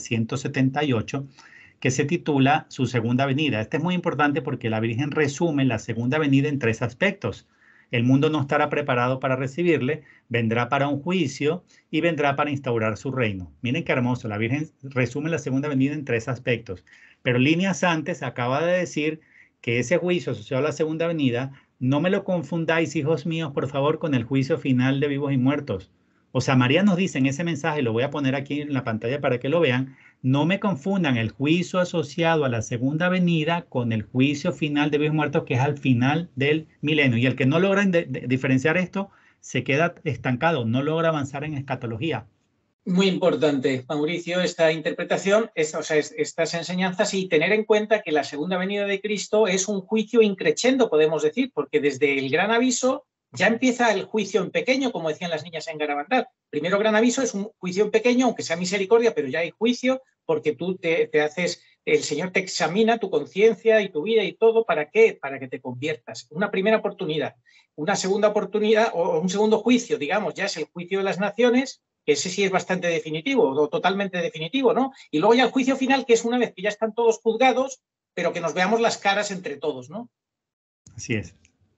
1978, que se titula Su segunda venida. Este es muy importante porque la Virgen resume la segunda venida en 3 aspectos. El mundo no estará preparado para recibirle, vendrá para un juicio y vendrá para instaurar su reino. Miren qué hermoso, la Virgen resume la segunda venida en 3 aspectos. Pero líneas antes acaba de decir que ese juicio asociado a la segunda venida, no me lo confundáis, hijos míos, por favor, con el juicio final de vivos y muertos. O sea, María nos dice en ese mensaje, lo voy a poner aquí en la pantalla para que lo vean, no me confundan el juicio asociado a la segunda venida con el juicio final de vivos y muertos, que es al final del milenio. Y el que no logra diferenciar esto, se queda estancado, no logra avanzar en escatología. Muy importante, Mauricio, esta interpretación, estas enseñanzas, y tener en cuenta que la segunda venida de Cristo es un juicio increchendo, podemos decir, porque desde el gran aviso ya empieza el juicio en pequeño, como decían las niñas en Garabandal. Primero gran aviso es un juicio en pequeño, aunque sea misericordia, pero ya hay juicio porque tú te haces, el Señor te examina tu conciencia y tu vida y todo. ¿Para qué? Para que te conviertas. Una primera oportunidad. Una segunda oportunidad o un segundo juicio, digamos, ya es el juicio de las naciones, que ese sí es bastante definitivo o totalmente definitivo, ¿no? Y luego ya el juicio final, que es una vez que ya están todos juzgados, pero que nos veamos las caras entre todos, ¿no? Así es.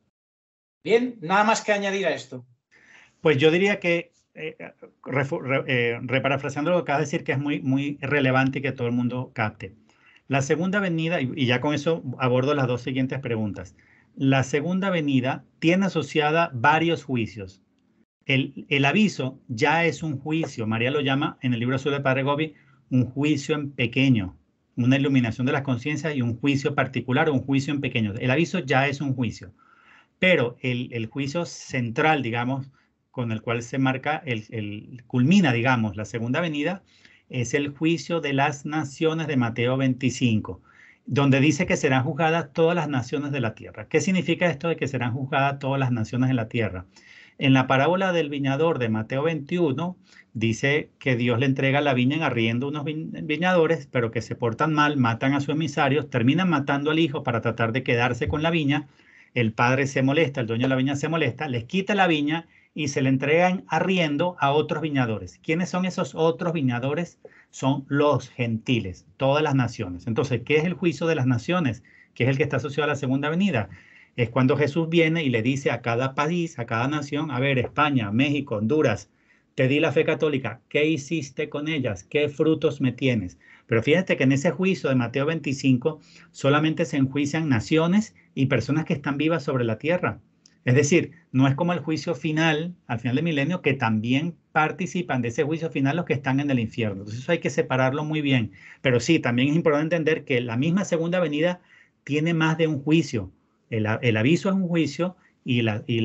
Bien, nada más que añadir a esto. Pues yo diría que, reparafraseando lo que acabas de decir, que es muy relevante y que todo el mundo capte. La segunda venida, y ya con eso abordo las 2 siguientes preguntas. La segunda venida tiene asociada varios juicios. El aviso ya es un juicio. María lo llama en el libro azul del Padre Gobi un juicio en pequeño, una iluminación de las conciencias y un juicio particular o un juicio en pequeño. El aviso ya es un juicio. Pero el juicio central, digamos, con el cual se marca, culmina, digamos, la segunda venida, es el juicio de las naciones de Mateo 25, donde dice que serán juzgadas todas las naciones de la tierra. ¿Qué significa esto de que serán juzgadas todas las naciones de la tierra? En la parábola del viñador de Mateo 21, dice que Dios le entrega la viña en arriendo a unos viñadores, pero que se portan mal, matan a sus emisarios, terminan matando al hijo para tratar de quedarse con la viña. El padre se molesta, el dueño de la viña se molesta, les quita la viña y se le entrega en arriendo a otros viñadores. ¿Quiénes son esos otros viñadores? Son los gentiles, todas las naciones. Entonces, ¿qué es el juicio de las naciones? ¿Qué es el que está asociado a la segunda venida? Es cuando Jesús viene y le dice a cada país, a cada nación, a ver, España, México, Honduras, te di la fe católica, ¿qué hiciste con ellas? ¿Qué frutos me tienes? Pero fíjate que en ese juicio de Mateo 25 solamente se enjuician naciones y personas que están vivas sobre la tierra. Es decir, no es como el juicio final, al final del milenio, que también participan de ese juicio final los que están en el infierno. Entonces eso hay que separarlo muy bien. Pero sí, también es importante entender que la misma segunda venida tiene más de un juicio. El aviso es un juicio y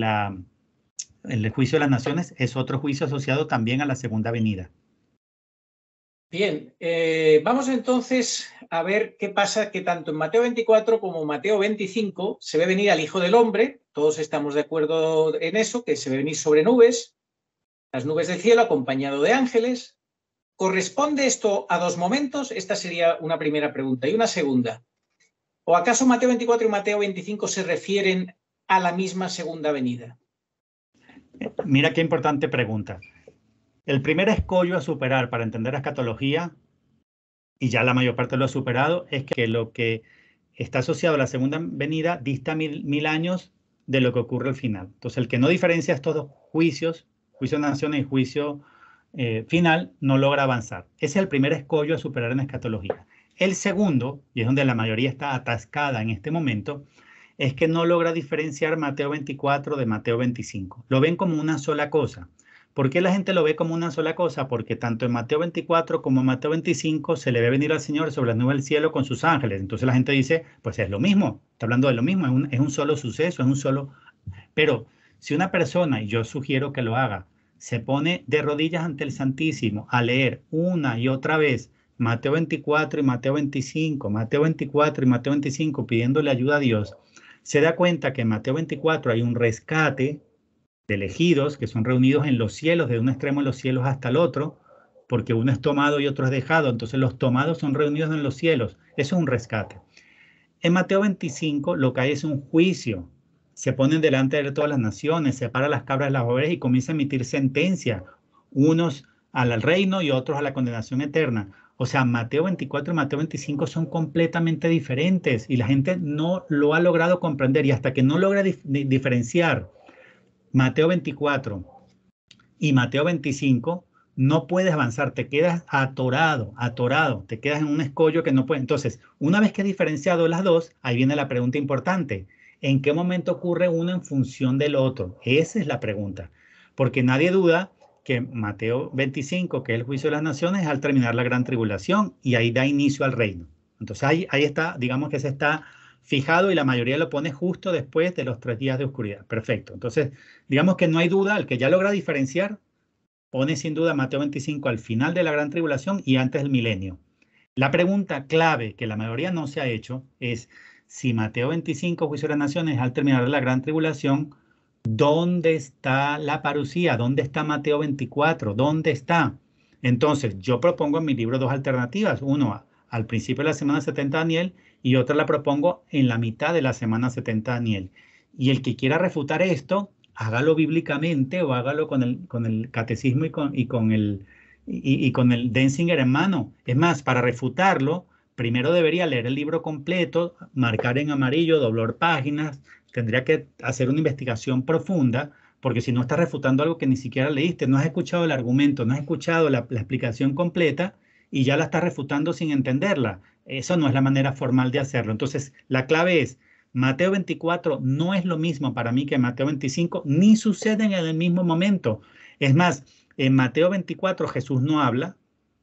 el juicio de las naciones es otro juicio asociado también a la segunda venida. Bien, vamos entonces a ver qué pasa, que tanto en Mateo 24 como en Mateo 25 se ve venir al Hijo del Hombre. Todos estamos de acuerdo en eso, que se ve venir sobre nubes, las nubes del cielo, acompañado de ángeles. ¿Corresponde esto a 2 momentos? Esta sería una primera pregunta. Y una segunda, ¿o acaso Mateo 24 y Mateo 25 se refieren a la misma segunda venida? Mira qué importante pregunta. El primer escollo a superar para entender la escatología, y ya la mayor parte lo ha superado, es que lo que está asociado a la segunda venida dista mil años de lo que ocurre al final. Entonces, el que no diferencia estos 2 juicios, juicio de naciones y juicio final, no logra avanzar. Ese es el primer escollo a superar en escatología. El segundo, y es donde la mayoría está atascada en este momento, es que no logra diferenciar Mateo 24 de Mateo 25. Lo ven como una sola cosa. ¿Por qué la gente lo ve como una sola cosa? Porque tanto en Mateo 24 como en Mateo 25 se le ve venir al Señor sobre las nubes del cielo con sus ángeles. Entonces la gente dice, pues es lo mismo, está hablando de lo mismo, es un solo suceso, es un solo... Pero si una persona, y yo sugiero que lo haga, se pone de rodillas ante el Santísimo a leer una y otra vez Mateo 24 y Mateo 25, Mateo 24 y Mateo 25, pidiéndole ayuda a Dios, se da cuenta que en Mateo 24 hay un rescate de elegidos que son reunidos en los cielos, de un extremo de los cielos hasta el otro, porque uno es tomado y otro es dejado. Entonces los tomados son reunidos en los cielos. Eso es un rescate. En Mateo 25 lo que hay es un juicio. Se ponen delante de todas las naciones, separa las cabras de las ovejas y comienza a emitir sentencia, unos al reino y otros a la condenación eterna. O sea, Mateo 24 y Mateo 25 son completamente diferentes y la gente no lo ha logrado comprender, y hasta que no logra diferenciar Mateo 24 y Mateo 25, no puedes avanzar, te quedas atorado, te quedas en un escollo que no puedes. Entonces, una vez que has diferenciado las dos, ahí viene la pregunta importante. ¿En qué momento ocurre uno en función del otro? Esa es la pregunta. Porque nadie duda que Mateo 25, que es el juicio de las naciones, es al terminar la gran tribulación y ahí da inicio al reino. Entonces ahí está, digamos que se está fijado y la mayoría lo pone justo después de los 3 días de oscuridad. Perfecto. Entonces, digamos que no hay duda, el que ya logra diferenciar, pone sin duda Mateo 25 al final de la gran tribulación y antes del milenio. La pregunta clave que la mayoría no se ha hecho es, si Mateo 25, juicio de las naciones, al terminar la gran tribulación, ¿dónde está la parusía? ¿Dónde está Mateo 24? ¿Dónde está? Entonces, yo propongo en mi libro 2 alternativas. Uno, al principio de la semana 70 de Daniel, y otra la propongo en la mitad de la semana 70 de Daniel. Y el que quiera refutar esto, hágalo bíblicamente o hágalo con el catecismo y con el Denzinger en mano. Es más, para refutarlo, primero debería leer el libro completo, marcar en amarillo, doblar páginas, tendría que hacer una investigación profunda, porque si no estás refutando algo que ni siquiera leíste, no has escuchado el argumento, no has escuchado la explicación completa y ya la estás refutando sin entenderla. Eso no es la manera formal de hacerlo. Entonces, la clave es, Mateo 24 no es lo mismo para mí que Mateo 25, ni suceden en el mismo momento. Es más, en Mateo 24 Jesús no habla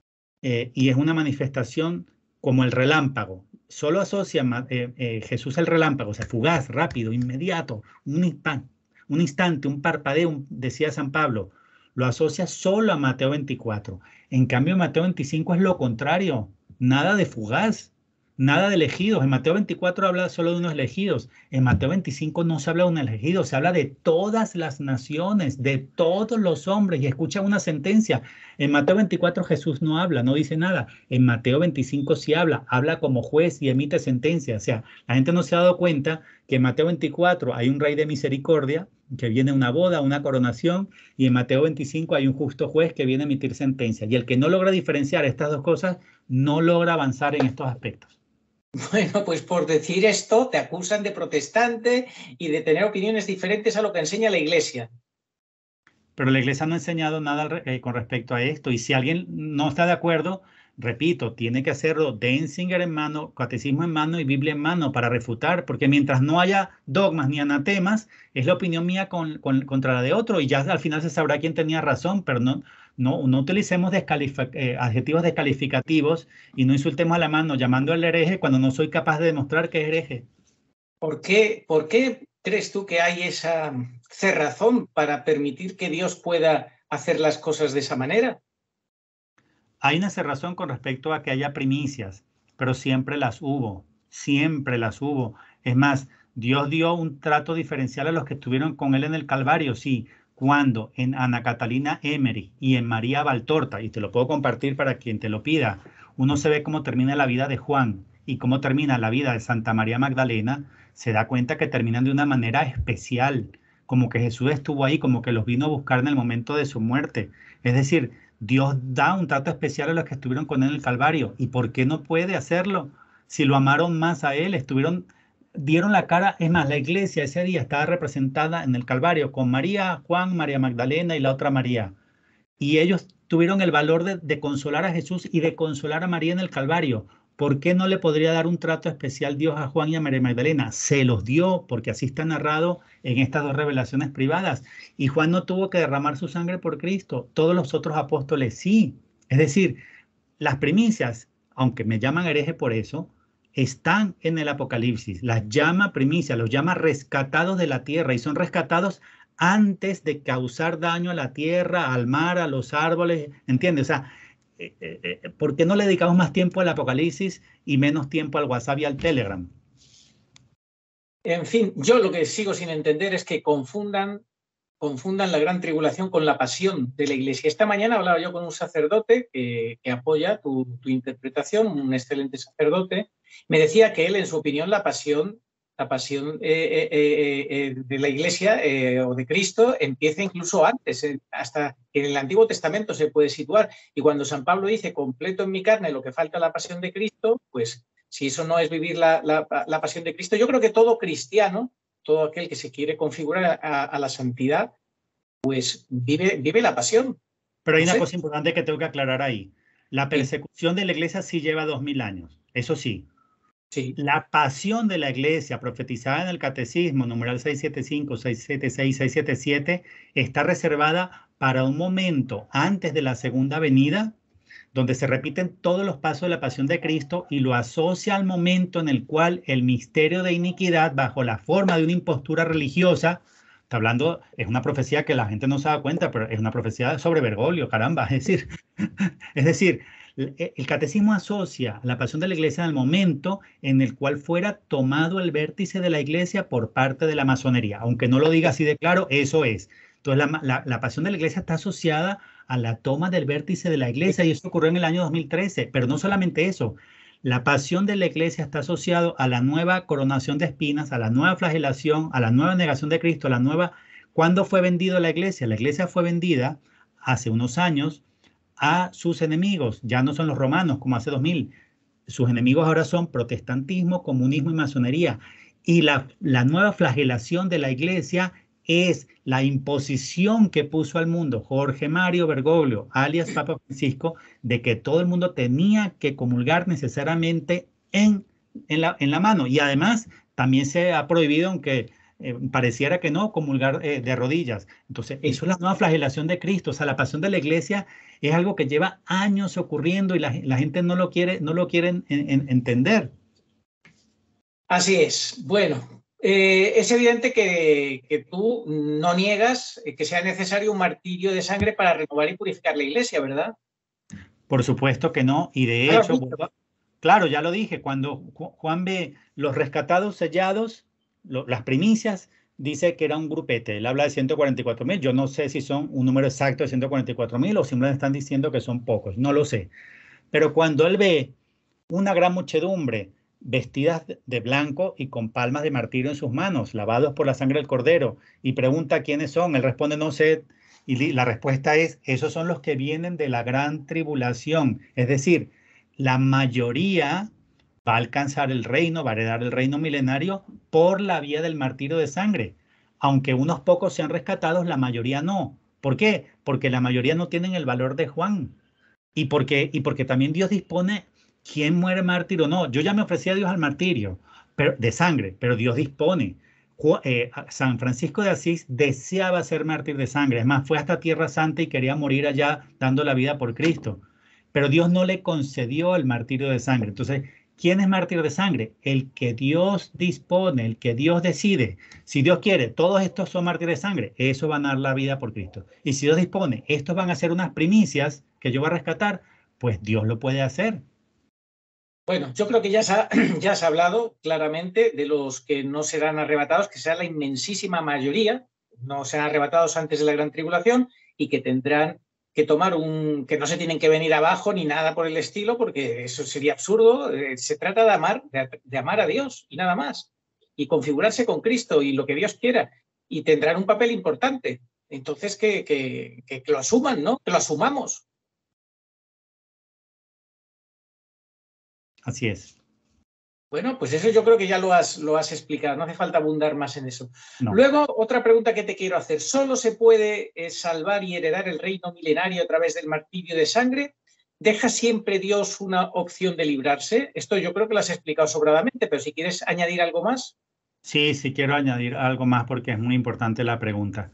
y es una manifestación como el relámpago. Solo asocia Jesús al relámpago, o sea, fugaz, rápido, inmediato, un instante, un parpadeo, decía San Pablo. Lo asocia solo a Mateo 24. En cambio, Mateo 25 es lo contrario, nada de fugaz. Nada de elegidos. En Mateo 24 habla solo de unos elegidos. En Mateo 25 no se habla de un elegido, se habla de todas las naciones, de todos los hombres. Y escucha una sentencia. En Mateo 24 Jesús no habla, no dice nada. En Mateo 25 sí habla como juez y emite sentencia. O sea, la gente no se ha dado cuenta que en Mateo 24 hay un rey de misericordia, que viene una boda, una coronación, y en Mateo 25 hay un justo juez que viene a emitir sentencia. Y el que no logra diferenciar estas dos cosas, no logra avanzar en estos aspectos. Bueno, pues por decir esto te acusan de protestante y de tener opiniones diferentes a lo que enseña la Iglesia. Pero la Iglesia no ha enseñado nada con respecto a esto. Y si alguien no está de acuerdo, repito, tiene que hacerlo Denzinger en mano, catecismo en mano y Biblia en mano para refutar, porque mientras no haya dogmas ni anatemas, es la opinión mía contra la de otro y ya al final se sabrá quién tenía razón, pero no utilicemos adjetivos descalificativos y no insultemos a la mano llamando al hereje cuando no soy capaz de demostrar que es hereje. ¿Por qué crees tú que hay esa cerrazón para permitir que Dios pueda hacer las cosas de esa manera? Hay una cerrazón con respecto a que haya primicias, pero siempre las hubo, siempre las hubo. Es más, Dios dio un trato diferencial a los que estuvieron con él en el Calvario, sí, cuando en Ana Catalina Emery y en María Valtorta, y te lo puedo compartir para quien te lo pida, uno se ve cómo termina la vida de Juan y cómo termina la vida de Santa María Magdalena, se da cuenta que terminan de una manera especial, como que Jesús estuvo ahí, como que los vino a buscar en el momento de su muerte. Es decir, Dios da un trato especial a los que estuvieron con él en el Calvario. ¿Y por qué no puede hacerlo? Si lo amaron más a él, dieron la cara. Es más, la iglesia ese día estaba representada en el Calvario con María, Juan, María Magdalena y la otra María. Y ellos tuvieron el valor de consolar a Jesús y de consolar a María en el Calvario. ¿Por qué no le podría dar un trato especial Dios a Juan y a María Magdalena? Se los dio, porque así está narrado en estas dos revelaciones privadas. Y Juan no tuvo que derramar su sangre por Cristo. Todos los otros apóstoles sí. Es decir, las primicias, aunque me llaman hereje por eso, están en el Apocalipsis. Las llama primicias, los llama rescatados de la tierra y son rescatados antes de causar daño a la tierra, al mar, a los árboles. ¿Entiendes? O sea, ¿por qué no le dedicamos más tiempo al Apocalipsis y menos tiempo al WhatsApp y al Telegram? En fin, yo lo que sigo sin entender es que confundan la gran tribulación con la pasión de la Iglesia. Esta mañana hablaba yo con un sacerdote que apoya tu interpretación, un excelente sacerdote. Me decía que él, en su opinión, la pasión de la Iglesia o de Cristo empieza incluso antes, hasta en el Antiguo Testamento se puede situar. Y cuando San Pablo dice, completo en mi carne lo que falta la pasión de Cristo, pues si eso no es vivir la pasión de Cristo, yo creo que todo cristiano, todo aquel que se quiere configurar a la santidad, pues vive la pasión. Pero hay una cosa importante que tengo que aclarar ahí. La persecución de la Iglesia sí lleva 2000 años, eso sí. Sí. La pasión de la Iglesia profetizada en el Catecismo, numeral 675, 676, 677, está reservada para un momento antes de la segunda venida, donde se repiten todos los pasos de la pasión de Cristo y lo asocia al momento en el cual el misterio de iniquidad, bajo la forma de una impostura religiosa, está hablando, es una profecía que la gente no se da cuenta, pero es una profecía sobre Bergoglio, caramba, es decir, el catecismo asocia la pasión de la Iglesia al momento en el cual fuera tomado el vértice de la Iglesia por parte de la masonería, aunque no lo diga así de claro, eso es. Entonces la pasión de la Iglesia está asociada a la toma del vértice de la Iglesia y eso ocurrió en el año 2013, pero no solamente eso. La pasión de la Iglesia está asociada a la nueva coronación de espinas, a la nueva flagelación, a la nueva negación de Cristo, a la nueva... ¿Cuándo fue vendida la Iglesia? La Iglesia fue vendida hace unos años a sus enemigos. Ya no son los romanos como hace 2000. Sus enemigos ahora son protestantismo, comunismo y masonería. Y la nueva flagelación de la Iglesia es la imposición que puso al mundo Jorge Mario Bergoglio, alias Papa Francisco, de que todo el mundo tenía que comulgar necesariamente en la mano. Y además también se ha prohibido, aunque pareciera que no, comulgar de rodillas. Entonces, eso es la nueva flagelación de Cristo. O sea, la pasión de la Iglesia es algo que lleva años ocurriendo y la gente no lo quiere entender. Así es. Bueno. Es evidente que tú no niegas que sea necesario un martirio de sangre para renovar y purificar la Iglesia, ¿verdad? Por supuesto que no, y de hecho, claro, ya lo dije, cuando Juan ve los rescatados sellados, las primicias, dice que era un grupete, él habla de 144,000, yo no sé si son un número exacto de 144,000 o simplemente están diciendo que son pocos, no lo sé, pero cuando él ve una gran muchedumbre, vestidas de blanco y con palmas de martirio en sus manos, lavados por la sangre del cordero, y pregunta quiénes son. Él responde, no sé, y la respuesta es, esos son los que vienen de la gran tribulación. Es decir, la mayoría va a alcanzar el reino, va a heredar el reino milenario por la vía del martirio de sangre. Aunque unos pocos sean rescatados, la mayoría no. ¿Por qué? Porque la mayoría no tienen el valor de Juan. Y porque también Dios dispone quién muere mártir o no. Yo ya me ofrecí a Dios al martirio de sangre, pero Dios dispone. San Francisco de Asís deseaba ser mártir de sangre. Es más, fue hasta Tierra Santa y quería morir allá dando la vida por Cristo. Pero Dios no le concedió el martirio de sangre. Entonces, ¿quién es mártir de sangre? El que Dios dispone, el que Dios decide. Si Dios quiere, todos estos son mártires de sangre, eso van a dar la vida por Cristo. Y si Dios dispone, estos van a ser unas primicias que yo voy a rescatar, pues Dios lo puede hacer. Bueno, yo creo que ya se ha hablado claramente de los que no serán arrebatados, que será la inmensísima mayoría, no serán arrebatados antes de la gran tribulación y que tendrán que tomar que no se tienen que venir abajo ni nada por el estilo, porque eso sería absurdo. Se trata de amar a Dios y nada más, y configurarse con Cristo y lo que Dios quiera, y tendrán un papel importante. Entonces, que lo asuman, ¿no? Que lo asumamos. Así es. Bueno, pues eso yo creo que ya lo has explicado, no hace falta abundar más en eso. No. Luego, otra pregunta que te quiero hacer. ¿Solo se puede salvar y heredar el reino milenario a través del martirio de sangre? ¿deja siempre Dios una opción de librarse? Esto yo creo que lo has explicado sobradamente, pero si quieres añadir algo más. Sí, sí quiero añadir algo más porque es muy importante la pregunta.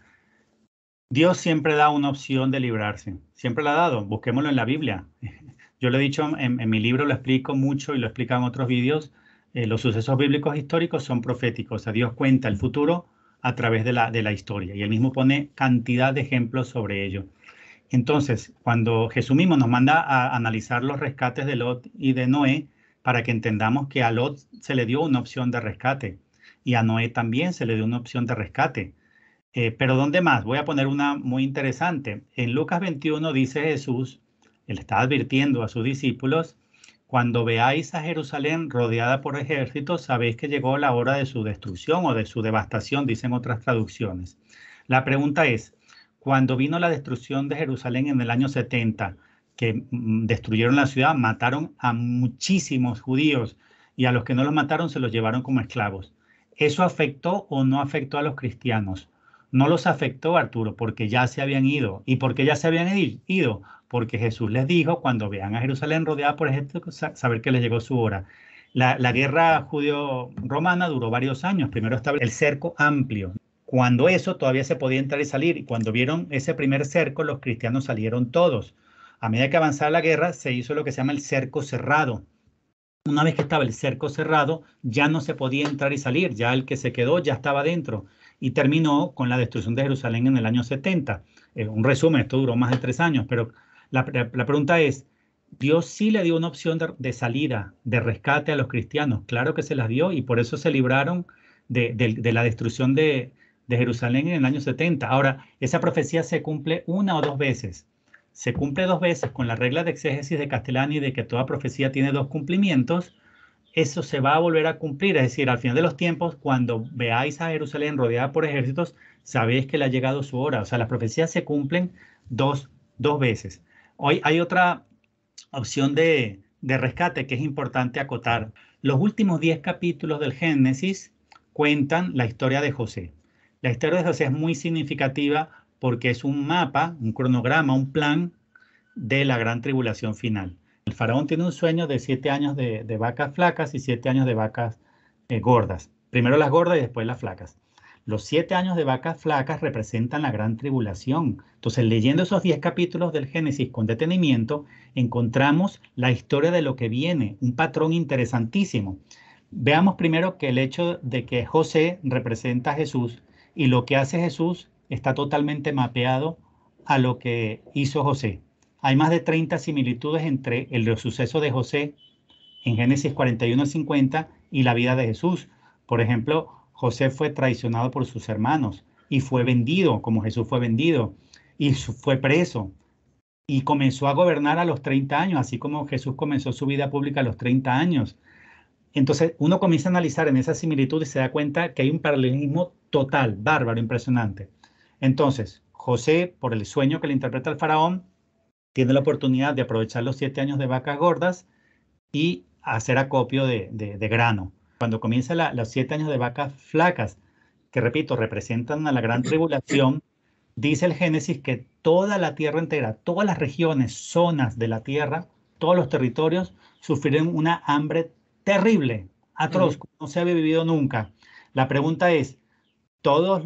Dios siempre da una opción de librarse, siempre la ha dado, busquémoslo en la Biblia. Yo lo he dicho en mi libro, lo explico mucho y lo explican en otros vídeos. Los sucesos bíblicos históricos son proféticos, o sea, Dios cuenta el futuro a través de la historia y él mismo pone cantidad de ejemplos sobre ello. Entonces, cuando Jesús mismo nos manda a analizar los rescates de Lot y de Noé, para que entendamos que a Lot se le dio una opción de rescate y a Noé también se le dio una opción de rescate. Pero ¿dónde más? Voy a poner una muy interesante. En Lucas 21 dice Jesús, él está advirtiendo a sus discípulos, cuando veáis a Jerusalén rodeada por ejércitos, sabéis que llegó la hora de su destrucción o de su devastación, dicen otras traducciones. La pregunta es, cuando vino la destrucción de Jerusalén en el año 70, que destruyeron la ciudad, mataron a muchísimos judíos y a los que no los mataron se los llevaron como esclavos. ¿Eso afectó o no afectó a los cristianos? No los afectó, Arturo, porque ya se habían ido. ¿Y por qué ya se habían ido? Porque Jesús les dijo, cuando vean a Jerusalén rodeada por ejércitos, saber que les llegó su hora. La guerra judío-romana duró varios años. Primero estaba el cerco amplio. Cuando eso todavía se podía entrar y salir. Y cuando vieron ese primer cerco, los cristianos salieron todos. A medida que avanzaba la guerra, se hizo lo que se llama el cerco cerrado. Una vez que estaba el cerco cerrado, ya no se podía entrar y salir. Ya el que se quedó ya estaba dentro. Y terminó con la destrucción de Jerusalén en el año 70. Un resumen, esto duró más de 3 años, pero la pregunta es, ¿Dios sí le dio una opción de salida, de rescate a los cristianos? Claro que se las dio y por eso se libraron de la destrucción de Jerusalén en el año 70. Ahora, esa profecía se cumple 1 o 2 veces. Se cumple 2 veces con la regla de exégesis de Castellani de que toda profecía tiene 2 cumplimientos. Eso se va a volver a cumplir, es decir, al final de los tiempos, cuando veáis a Jerusalén rodeada por ejércitos, sabéis que le ha llegado su hora. O sea, las profecías se cumplen dos veces. Hoy hay otra opción de rescate que es importante acotar. Los últimos 10 capítulos del Génesis cuentan la historia de José. La historia de José es muy significativa porque es un mapa, un cronograma, un plan de la gran tribulación final. El faraón tiene un sueño de 7 años de vacas flacas y 7 años de vacas gordas. Primero las gordas y después las flacas. Los 7 años de vacas flacas representan la gran tribulación. Entonces, leyendo esos 10 capítulos del Génesis con detenimiento, encontramos la historia de lo que viene, un patrón interesantísimo. Veamos primero que el hecho de que José representa a Jesús y lo que hace Jesús está totalmente mapeado a lo que hizo José. Hay más de 30 similitudes entre el suceso de José en Génesis 41 al 50 y la vida de Jesús. Por ejemplo, José fue traicionado por sus hermanos y fue vendido, como Jesús fue vendido, y fue preso y comenzó a gobernar a los 30 años, así como Jesús comenzó su vida pública a los 30 años. Entonces, uno comienza a analizar en esa similitud y se da cuenta que hay un paralelismo total, bárbaro, impresionante. Entonces, José, por el sueño que le interpreta el faraón, tiene la oportunidad de aprovechar los 7 años de vacas gordas y hacer acopio de grano. Cuando comienza los 7 años de vacas flacas, que repito, representan a la gran tribulación, dice el Génesis que toda la tierra entera, todas las regiones, zonas de la tierra, todos los territorios sufrieron una hambre terrible, atroz, como no se había vivido nunca. La pregunta es, ¿todas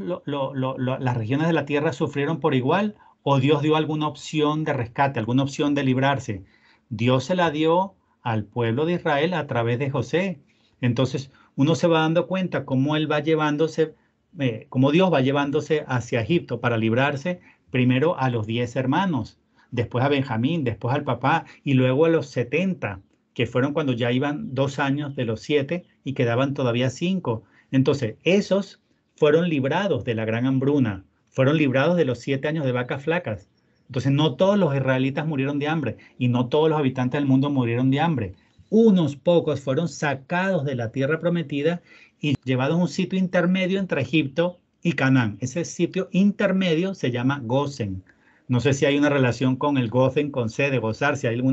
las regiones de la tierra sufrieron por igual o Dios dio alguna opción de rescate, alguna opción de librarse? Dios se la dio al pueblo de Israel a través de José. Entonces uno se va dando cuenta cómo él va llevándose, cómo Dios va llevándose hacia Egipto para librarse primero a los 10 hermanos, después a Benjamín, después al papá y luego a los 70, que fueron cuando ya iban 2 años de los 7 y quedaban todavía 5. Entonces esos fueron librados de la gran hambruna, fueron librados de los 7 años de vacas flacas. Entonces no todos los israelitas murieron de hambre y no todos los habitantes del mundo murieron de hambre. Unos pocos fueron sacados de la tierra prometida y llevados a un sitio intermedio entre Egipto y Canaán. Ese sitio intermedio se llama Gosen. No sé si hay una relación con el Gozen, con C, de gozar, si hay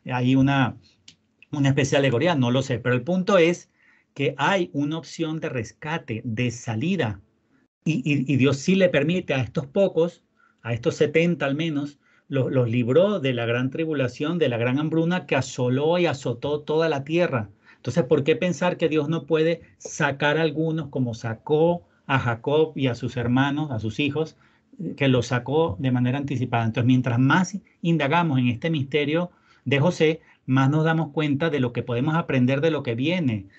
una especie de alegoría, no lo sé. Pero el punto es que hay una opción de rescate, de salida. Y Dios sí le permite a estos pocos, a estos 70 al menos, los libró de la gran tribulación, de la gran hambruna que asoló y azotó toda la tierra. Entonces, ¿por qué pensar que Dios no puede sacar a algunos como sacó a Jacob y a sus hermanos, a sus hijos, que los sacó de manera anticipada? Entonces, mientras más indagamos en este misterio de José, más nos damos cuenta de lo que podemos aprender de lo que viene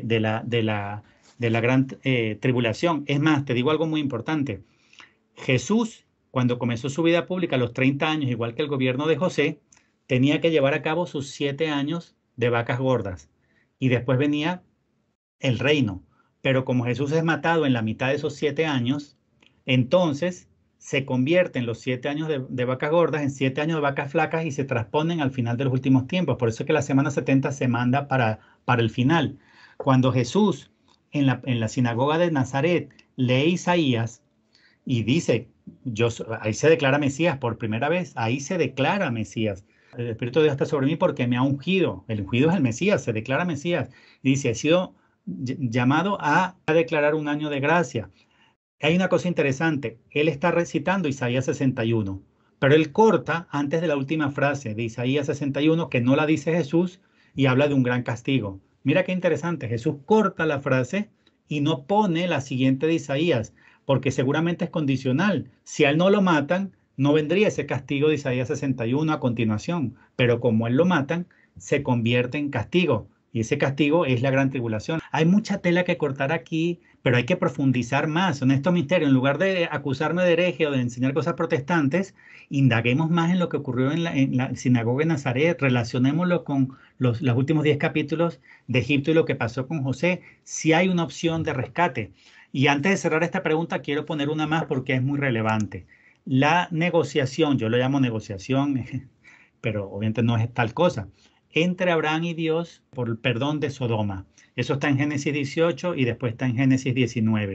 de la gran tribulación. Es más, te digo algo muy importante. Jesús, cuando comenzó su vida pública a los 30 años, igual que el gobierno de José, tenía que llevar a cabo sus 7 años de vacas gordas. Y después venía el reino. Pero como Jesús es matado en la mitad de esos 7 años, entonces se convierten los 7 años de vacas gordas en 7 años de vacas flacas y se transponen al final de los últimos tiempos. Por eso es que la semana 70 se manda para el final. Cuando Jesús en la sinagoga de Nazaret lee Isaías y dice, ahí se declara Mesías por primera vez, ahí se declara Mesías. El Espíritu de Dios está sobre mí porque me ha ungido. El ungido es el Mesías, se declara Mesías. Y dice, he sido llamado a declarar un año de gracia. Hay una cosa interesante, él está recitando Isaías 61, pero él corta antes de la última frase de Isaías 61, que no la dice Jesús, y habla de un gran castigo. Mira qué interesante, Jesús corta la frase y no pone la siguiente de Isaías, porque seguramente es condicional. Si a él no lo matan, no vendría ese castigo de Isaías 61 a continuación, pero como él lo matan, se convierte en castigo. Y ese castigo es la gran tribulación. Hay mucha tela que cortar aquí, pero hay que profundizar más en estos misterios. En lugar de acusarme de hereje o de enseñar cosas protestantes, indaguemos más en lo que ocurrió en la sinagoga de Nazaret, relacionémoslo con los últimos 10 capítulos de Egipto y lo que pasó con José, si hay una opción de rescate. Y antes de cerrar esta pregunta, quiero poner una más porque es muy relevante. La negociación, yo lo llamo negociación, pero obviamente no es tal cosa, entre Abraham y Dios por el perdón de Sodoma. Eso está en Génesis 18 y después está en Génesis 19.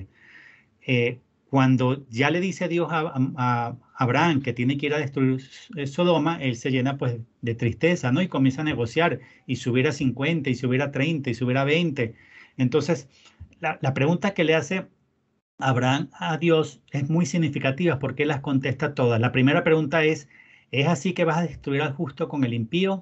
Cuando ya le dice Dios a Abraham que tiene que ir a destruir Sodoma, él se llena pues de tristeza, ¿no? Y comienza a negociar y subir a 50 y subir a 30 y subir a 20. Entonces, la pregunta que le hace Abraham a Dios es muy significativa porque él las contesta todas. La primera pregunta ¿es así que vas a destruir al justo con el impío?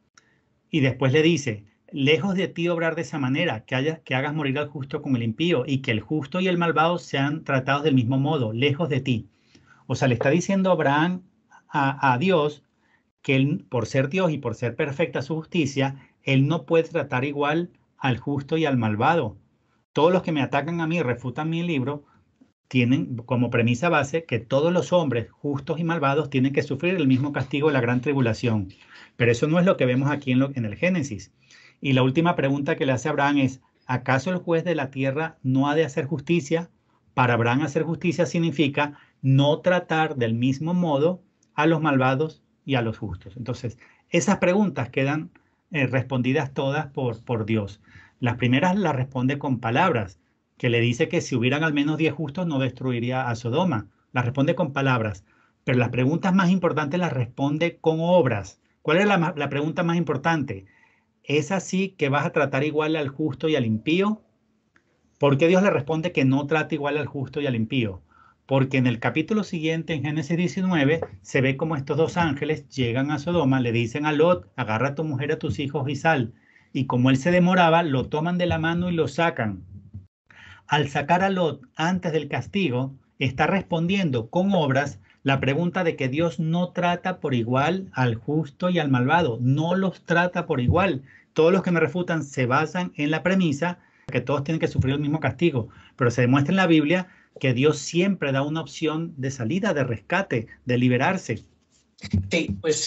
Y después le dice, lejos de ti obrar de esa manera, que hagas morir al justo con el impío y que el justo y el malvado sean tratados del mismo modo, lejos de ti. O sea, le está diciendo Abraham a Dios que él, por ser Dios y por ser perfecta su justicia, él no puede tratar igual al justo y al malvado. Todos los que me atacan a mí y refutan mi libro tienen como premisa base que todos los hombres justos y malvados tienen que sufrir el mismo castigo de la gran tribulación. Pero eso no es lo que vemos aquí en el Génesis. Y la última pregunta que le hace Abraham es, ¿acaso el juez de la tierra no ha de hacer justicia? Para Abraham hacer justicia significa no tratar del mismo modo a los malvados y a los justos. Entonces, esas preguntas quedan respondidas todas por Dios. Las primeras las responde con palabras, que le dice que si hubieran al menos 10 justos no destruiría a Sodoma. Las responde con palabras, pero las preguntas más importantes las responde con obras. ¿Cuál es la pregunta más importante? ¿Es así que vas a tratar igual al justo y al impío? ¿Por qué Dios le responde que no trata igual al justo y al impío? Porque en el capítulo siguiente, en Génesis 19, se ve como estos dos ángeles llegan a Sodoma, le dicen a Lot, agarra a tu mujer, a tus hijos y sal. Y como él se demoraba, lo toman de la mano y lo sacan. Al sacar a Lot antes del castigo, está respondiendo con obras la pregunta de que Dios no trata por igual al justo y al malvado, no los trata por igual. Todos los que me refutan se basan en la premisa que todos tienen que sufrir el mismo castigo, pero se demuestra en la Biblia que Dios siempre da una opción de salida, de rescate, de liberarse. Sí, pues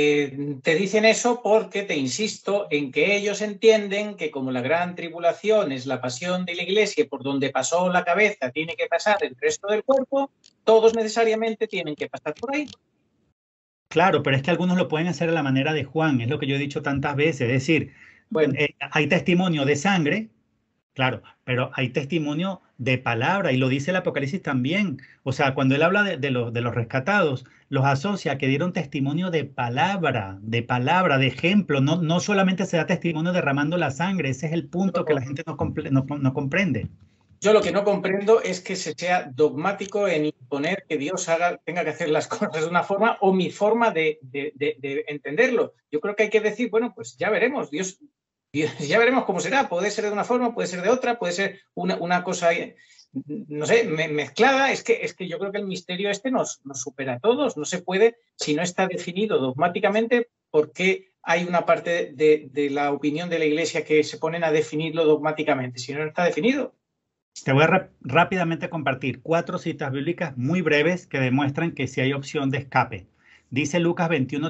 te dicen eso porque te insisto en que ellos entienden que como la gran tribulación es la pasión de la Iglesia, por donde pasó la cabeza tiene que pasar el resto del cuerpo, todos necesariamente tienen que pasar por ahí. Claro, pero es que algunos lo pueden hacer a la manera de Juan, es lo que yo he dicho tantas veces, es decir, bueno, hay testimonio de sangre, claro, pero hay testimonio de palabra y lo dice el Apocalipsis también. O sea, cuando él habla de los rescatados, los asocia a que dieron testimonio de palabra, de ejemplo. No solamente se da testimonio derramando la sangre, ese es el punto que la gente no comprende. Yo lo que no comprendo es que se sea dogmático en imponer imponer que Dios tenga que hacer las cosas de una forma o mi forma de entenderlo. Yo creo que hay que decir, bueno, pues ya veremos, Dios ya veremos cómo será. Puede ser de una forma, puede ser de otra, puede ser una cosa, no sé, mezclada. Es que yo creo que el misterio este nos supera a todos. No se puede, si no está definido dogmáticamente, ¿por qué hay una parte de la opinión de la Iglesia que se ponen a definirlo dogmáticamente? Si no está definido. Te voy a rápidamente compartir 4 citas bíblicas muy breves que demuestran que sí hay opción de escape. Dice Lucas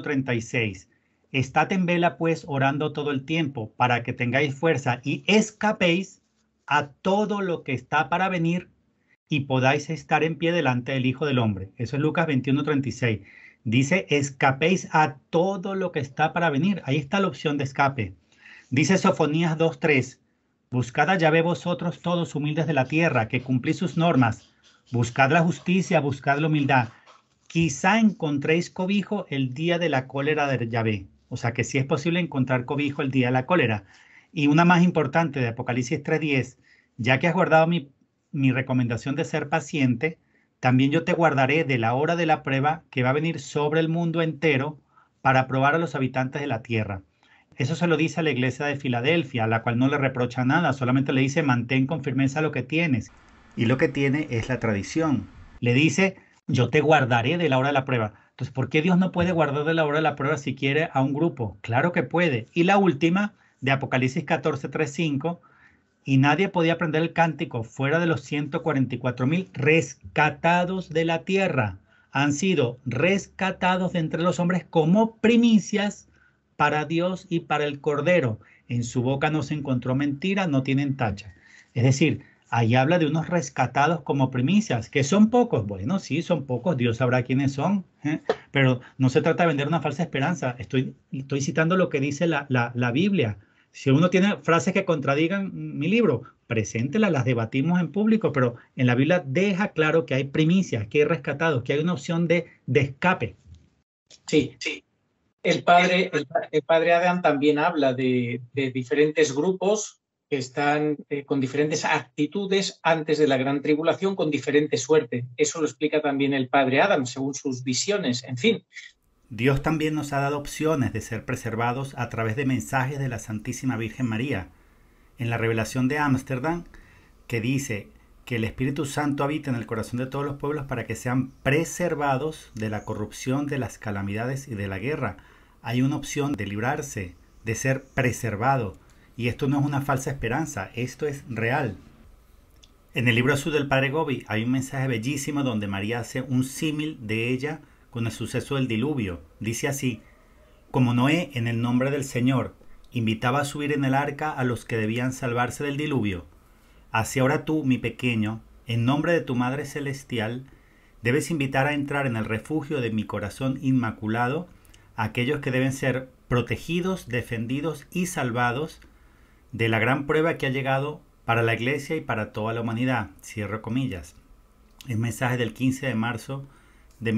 21:36, estad en vela pues orando todo el tiempo para que tengáis fuerza y escapéis a todo lo que está para venir y podáis estar en pie delante del Hijo del Hombre. Eso es Lucas 21:36. Dice, escapéis a todo lo que está para venir. Ahí está la opción de escape. Dice Sofonías 2:3. Buscad a Yahvé vosotros todos humildes de la tierra, que cumplís sus normas. Buscad la justicia, buscad la humildad. Quizá encontréis cobijo el día de la cólera de Yahvé. O sea que sí es posible encontrar cobijo el día de la cólera. Y una más importante de Apocalipsis 3:10. Ya que has guardado mi recomendación de ser paciente, también yo te guardaré de la hora de la prueba que va a venir sobre el mundo entero para probar a los habitantes de la tierra. Eso se lo dice a la iglesia de Filadelfia, a la cual no le reprocha nada, solamente le dice mantén con firmeza lo que tienes. Y lo que tiene es la tradición. Le dice, yo te guardaré de la hora de la prueba. Entonces, ¿por qué Dios no puede guardar de la hora de la prueba si quiere a un grupo? Claro que puede. Y la última, de Apocalipsis 14:3-5, y nadie podía aprender el cántico fuera de los 144,000 rescatados de la tierra. Han sido rescatados de entre los hombres como primicias para Dios y para el Cordero. En su boca no se encontró mentira, no tienen tacha. Es decir, ahí habla de unos rescatados como primicias, que son pocos. Bueno, sí, son pocos, Dios sabrá quiénes son, pero no se trata de vender una falsa esperanza. Estoy citando lo que dice la Biblia. Si uno tiene frases que contradigan mi libro, preséntelas, las debatimos en público, pero en la Biblia deja claro que hay primicias, que hay rescatados, que hay una opción de escape. Sí, sí. El padre Adam también habla de diferentes grupos que están con diferentes actitudes antes de la gran tribulación, con diferente suerte. Eso lo explica también el padre Adam, según sus visiones. En fin. Dios también nos ha dado opciones de ser preservados a través de mensajes de la Santísima Virgen María. En la revelación de Ámsterdam, que dice que el Espíritu Santo habita en el corazón de todos los pueblos para que sean preservados de la corrupción, de las calamidades y de la guerra. Hay una opción de librarse, de ser preservado. Y esto no es una falsa esperanza, esto es real. En el libro azul del Padre Gobi hay un mensaje bellísimo donde María hace un símil de ella con el suceso del diluvio. Dice así, como Noé en el nombre del Señor invitaba a subir en el arca a los que debían salvarse del diluvio, así ahora tú, mi pequeño, en nombre de tu Madre Celestial, debes invitar a entrar en el refugio de mi corazón inmaculado a aquellos que deben ser protegidos, defendidos y salvados de la gran prueba que ha llegado para la Iglesia y para toda la humanidad. Cierro comillas. El mensaje del 15 de marzo de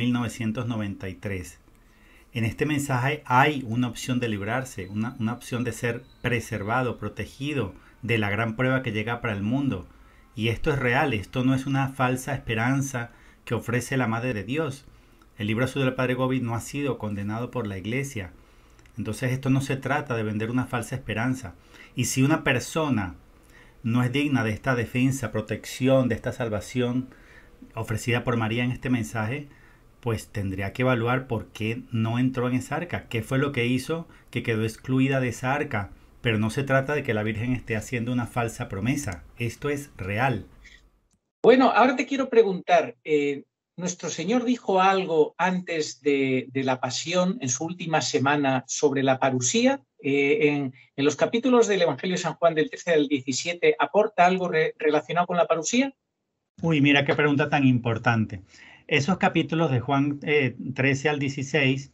1993. En este mensaje hay una opción de librarse, una opción de ser preservado, protegido de la gran prueba que llega para el mundo. Y esto es real, esto no es una falsa esperanza que ofrece la Madre de Dios. El libro azul del Padre Gobi no ha sido condenado por la Iglesia. Entonces esto no se trata de vender una falsa esperanza. Y si una persona no es digna de esta defensa, protección, de esta salvación ofrecida por María en este mensaje, pues tendría que evaluar por qué no entró en esa arca, qué fue lo que hizo que quedó excluida de esa arca. Pero no se trata de que la Virgen esté haciendo una falsa promesa, esto es real. Bueno, ahora te quiero preguntar, ¿nuestro Señor dijo algo antes de la pasión, en su última semana, sobre la parusía? En los capítulos del Evangelio de San Juan del 13 al 17, ¿aporta algo relacionado con la parusía? Uy, mira qué pregunta tan importante. Esos capítulos de Juan 13 al 17,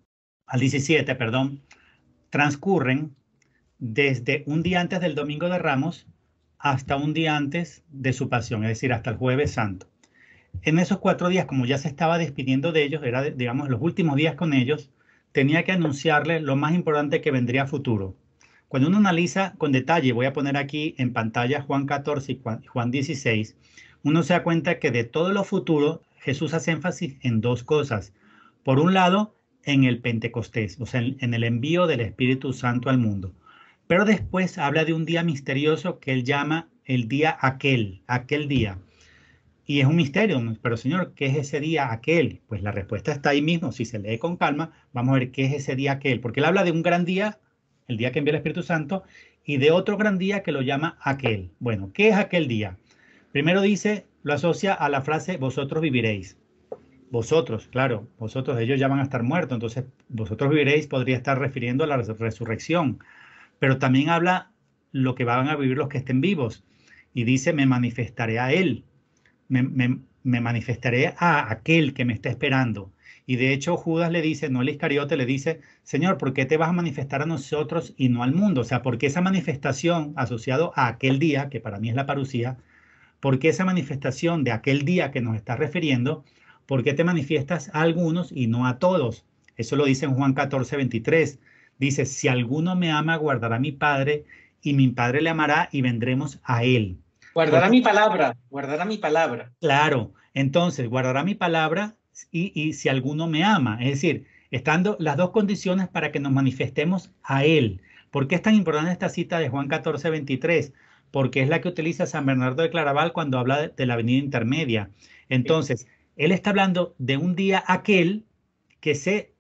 transcurren desde un día antes del Domingo de Ramos hasta un día antes de su pasión, es decir, hasta el Jueves Santo. En esos 4 días, como ya se estaba despidiendo de ellos, era, digamos, los últimos días con ellos, tenía que anunciarles lo más importante que vendría a futuro. Cuando uno analiza con detalle, voy a poner aquí en pantalla Juan 14 y Juan 16, uno se da cuenta que de todo lo futuro, Jesús hace énfasis en dos cosas. Por un lado, en el Pentecostés, o sea, en el envío del Espíritu Santo al mundo. Pero después habla de un día misterioso que él llama el día aquel día. Y es un misterio, pero Señor, ¿qué es ese día aquel? Pues la respuesta está ahí mismo. Si se lee con calma, vamos a ver qué es ese día aquel. Porque él habla de un gran día, el día que envía el Espíritu Santo, y de otro gran día que lo llama aquel. Bueno, ¿qué es aquel día? Primero dice, lo asocia a la frase, vosotros viviréis. Vosotros, claro, vosotros, ellos ya van a estar muertos, entonces vosotros viviréis podría estar refiriendo a la resurrección. Pero también habla lo que van a vivir los que estén vivos. Y dice, me manifestaré a él. Me manifestaré a aquel que me está esperando. Y de hecho Judas le dice, no el Iscariote, le dice, Señor, ¿por qué te vas a manifestar a nosotros y no al mundo? O sea, ¿por qué esa manifestación asociado a aquel día, que para mí es la parucía, por qué esa manifestación de aquel día que nos está refiriendo, por qué te manifiestas a algunos y no a todos? Eso lo dice en Juan 14:23. Dice, si alguno me ama, guardará mi Padre, y mi Padre le amará y vendremos a él. Guardará mi palabra, guardará mi palabra. Claro, entonces guardará mi palabra y si alguno me ama. Es decir, estando las dos condiciones para que nos manifestemos a él. ¿Por qué es tan importante esta cita de Juan 14:23? Porque es la que utiliza San Bernardo de Claraval cuando habla de la venida intermedia. Entonces, él está hablando de un día aquel que se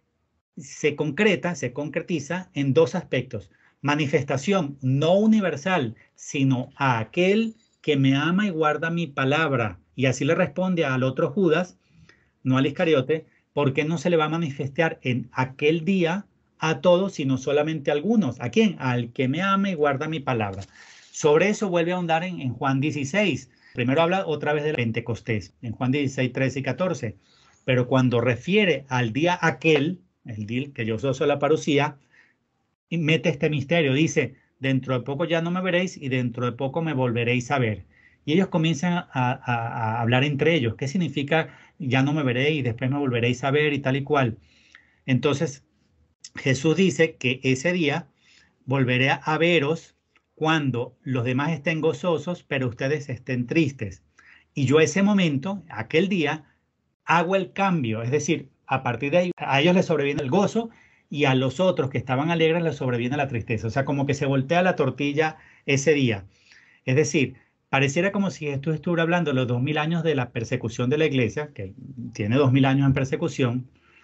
concretiza en dos aspectos. Manifestación no universal, sino a aquel que me ama y guarda mi palabra. Y así le responde al otro Judas, no al Iscariote, ¿por qué no se le va a manifestar en aquel día a todos, sino solamente a algunos? ¿A quién? Al que me ama y guarda mi palabra. Sobre eso vuelve a ahondar en Juan 16. Primero habla otra vez de Pentecostés, en Juan 16, 13 y 14. Pero cuando refiere al día aquel, el día que yo soy la parucía, mete este misterio. Dice, dentro de poco ya no me veréis y dentro de poco me volveréis a ver. Y ellos comienzan a hablar entre ellos. ¿Qué significa ya no me veréis y después me volveréis a ver y tal y cual? Entonces, Jesús dice que ese día volveré a veros cuando los demás estén gozosos, pero ustedes estén tristes. Y yo ese momento, aquel día, hago el cambio. Es decir, a partir de ahí, a ellos les sobreviene el gozo y a los otros que estaban alegres les sobreviene la tristeza. O sea, como que se voltea la tortilla ese día. Es decir, pareciera como si esto estuviera hablando de los 2000 años de la persecución de la iglesia, que tiene 2000 años en persecución,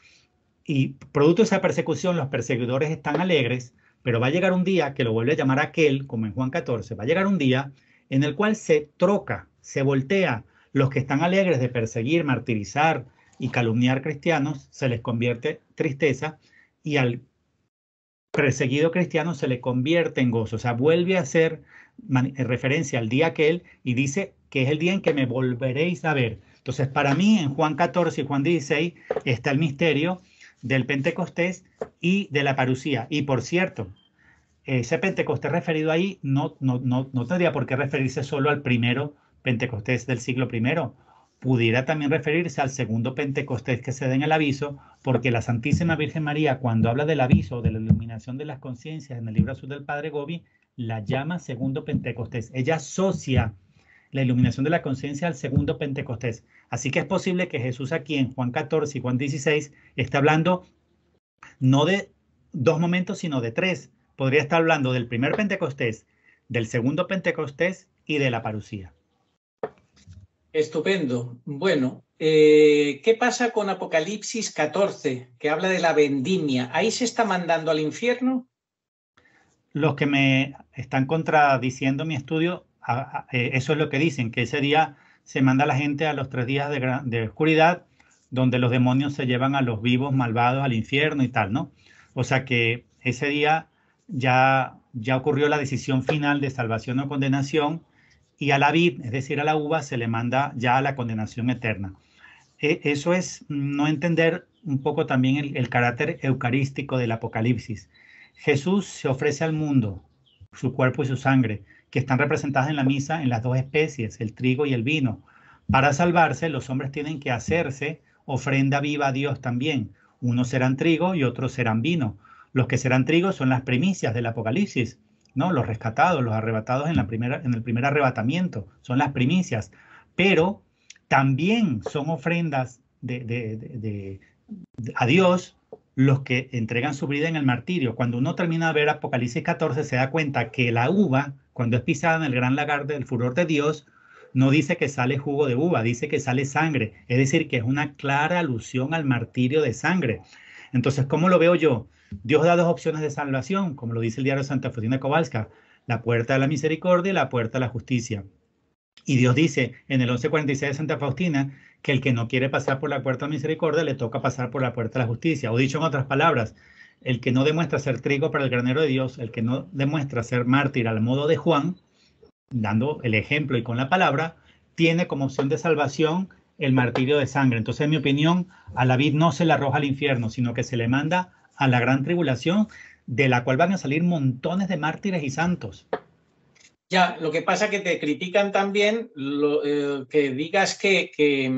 y producto de esa persecución los perseguidores están alegres, pero va a llegar un día que lo vuelve a llamar aquel, como en Juan 14, va a llegar un día en el cual se troca, se voltea. Los que están alegres de perseguir, martirizar y calumniar cristianos, se les convierte tristeza, y al perseguido cristiano se le convierte en gozo. O sea, vuelve a hacer referencia al día aquel y dice que es el día en que me volveréis a ver. Entonces, para mí, en Juan 14 y Juan 16 está el misterio del Pentecostés y de la parucía. Y por cierto, ese Pentecostés referido ahí no tendría por qué referirse solo al primero Pentecostés del siglo I. Pudiera también referirse al segundo Pentecostés que se da en el aviso, porque la Santísima Virgen María, cuando habla del aviso, de la iluminación de las conciencias en el libro azul del Padre Gobi, la llama segundo Pentecostés. Ella asocia la iluminación de la conciencia al segundo Pentecostés. Así que es posible que Jesús aquí en Juan 14 y Juan 16 esté hablando no de dos momentos, sino de tres. Podría estar hablando del primer Pentecostés, del segundo Pentecostés y de la parucía. Estupendo. Bueno, ¿qué pasa con Apocalipsis 14, que habla de la vendimia? ¿Ahí se está mandando al infierno? Los que me están contradiciendo mi estudio, eso es lo que dicen, que ese día se manda a la gente a los 3 días de oscuridad, donde los demonios se llevan a los vivos malvados al infierno y tal, ¿no? O sea que ese día ya ocurrió la decisión final de salvación o condenación, y a la vid, es decir, a la uva, se le manda ya a la condenación eterna. Eso es no entender un poco también el carácter eucarístico del Apocalipsis. Jesús se ofrece al mundo, su cuerpo y su sangre, que están representadas en la misa en las dos especies, el trigo y el vino. Para salvarse, los hombres tienen que hacerse ofrenda viva a Dios también. Unos serán trigo y otros serán vino. Los que serán trigo son las primicias del Apocalipsis, ¿no? Los rescatados, los arrebatados en el primer arrebatamiento, son las primicias. Pero también son ofrendas a Dios los que entregan su vida en el martirio. Cuando uno termina de ver Apocalipsis 14, se da cuenta que la uva, cuando es pisada en el gran lagar del furor de Dios, no dice que sale jugo de uva, dice que sale sangre. Es decir, que es una clara alusión al martirio de sangre. Entonces, ¿cómo lo veo yo? Dios da dos opciones de salvación, como lo dice el diario de Santa Faustina Kowalska: la puerta de la misericordia y la puerta de la justicia. Y Dios dice en el 1146 de Santa Faustina que el que no quiere pasar por la puerta de la misericordia le toca pasar por la puerta de la justicia. O dicho en otras palabras, el que no demuestra ser trigo para el granero de Dios, el que no demuestra ser mártir al modo de Juan, dando el ejemplo y con la palabra, tiene como opción de salvación el martirio de sangre. Entonces, en mi opinión, a la vid no se le arroja al infierno, sino que se le manda a la gran tribulación, de la cual van a salir montones de mártires y santos. Ya, lo que pasa es que te critican también que digas que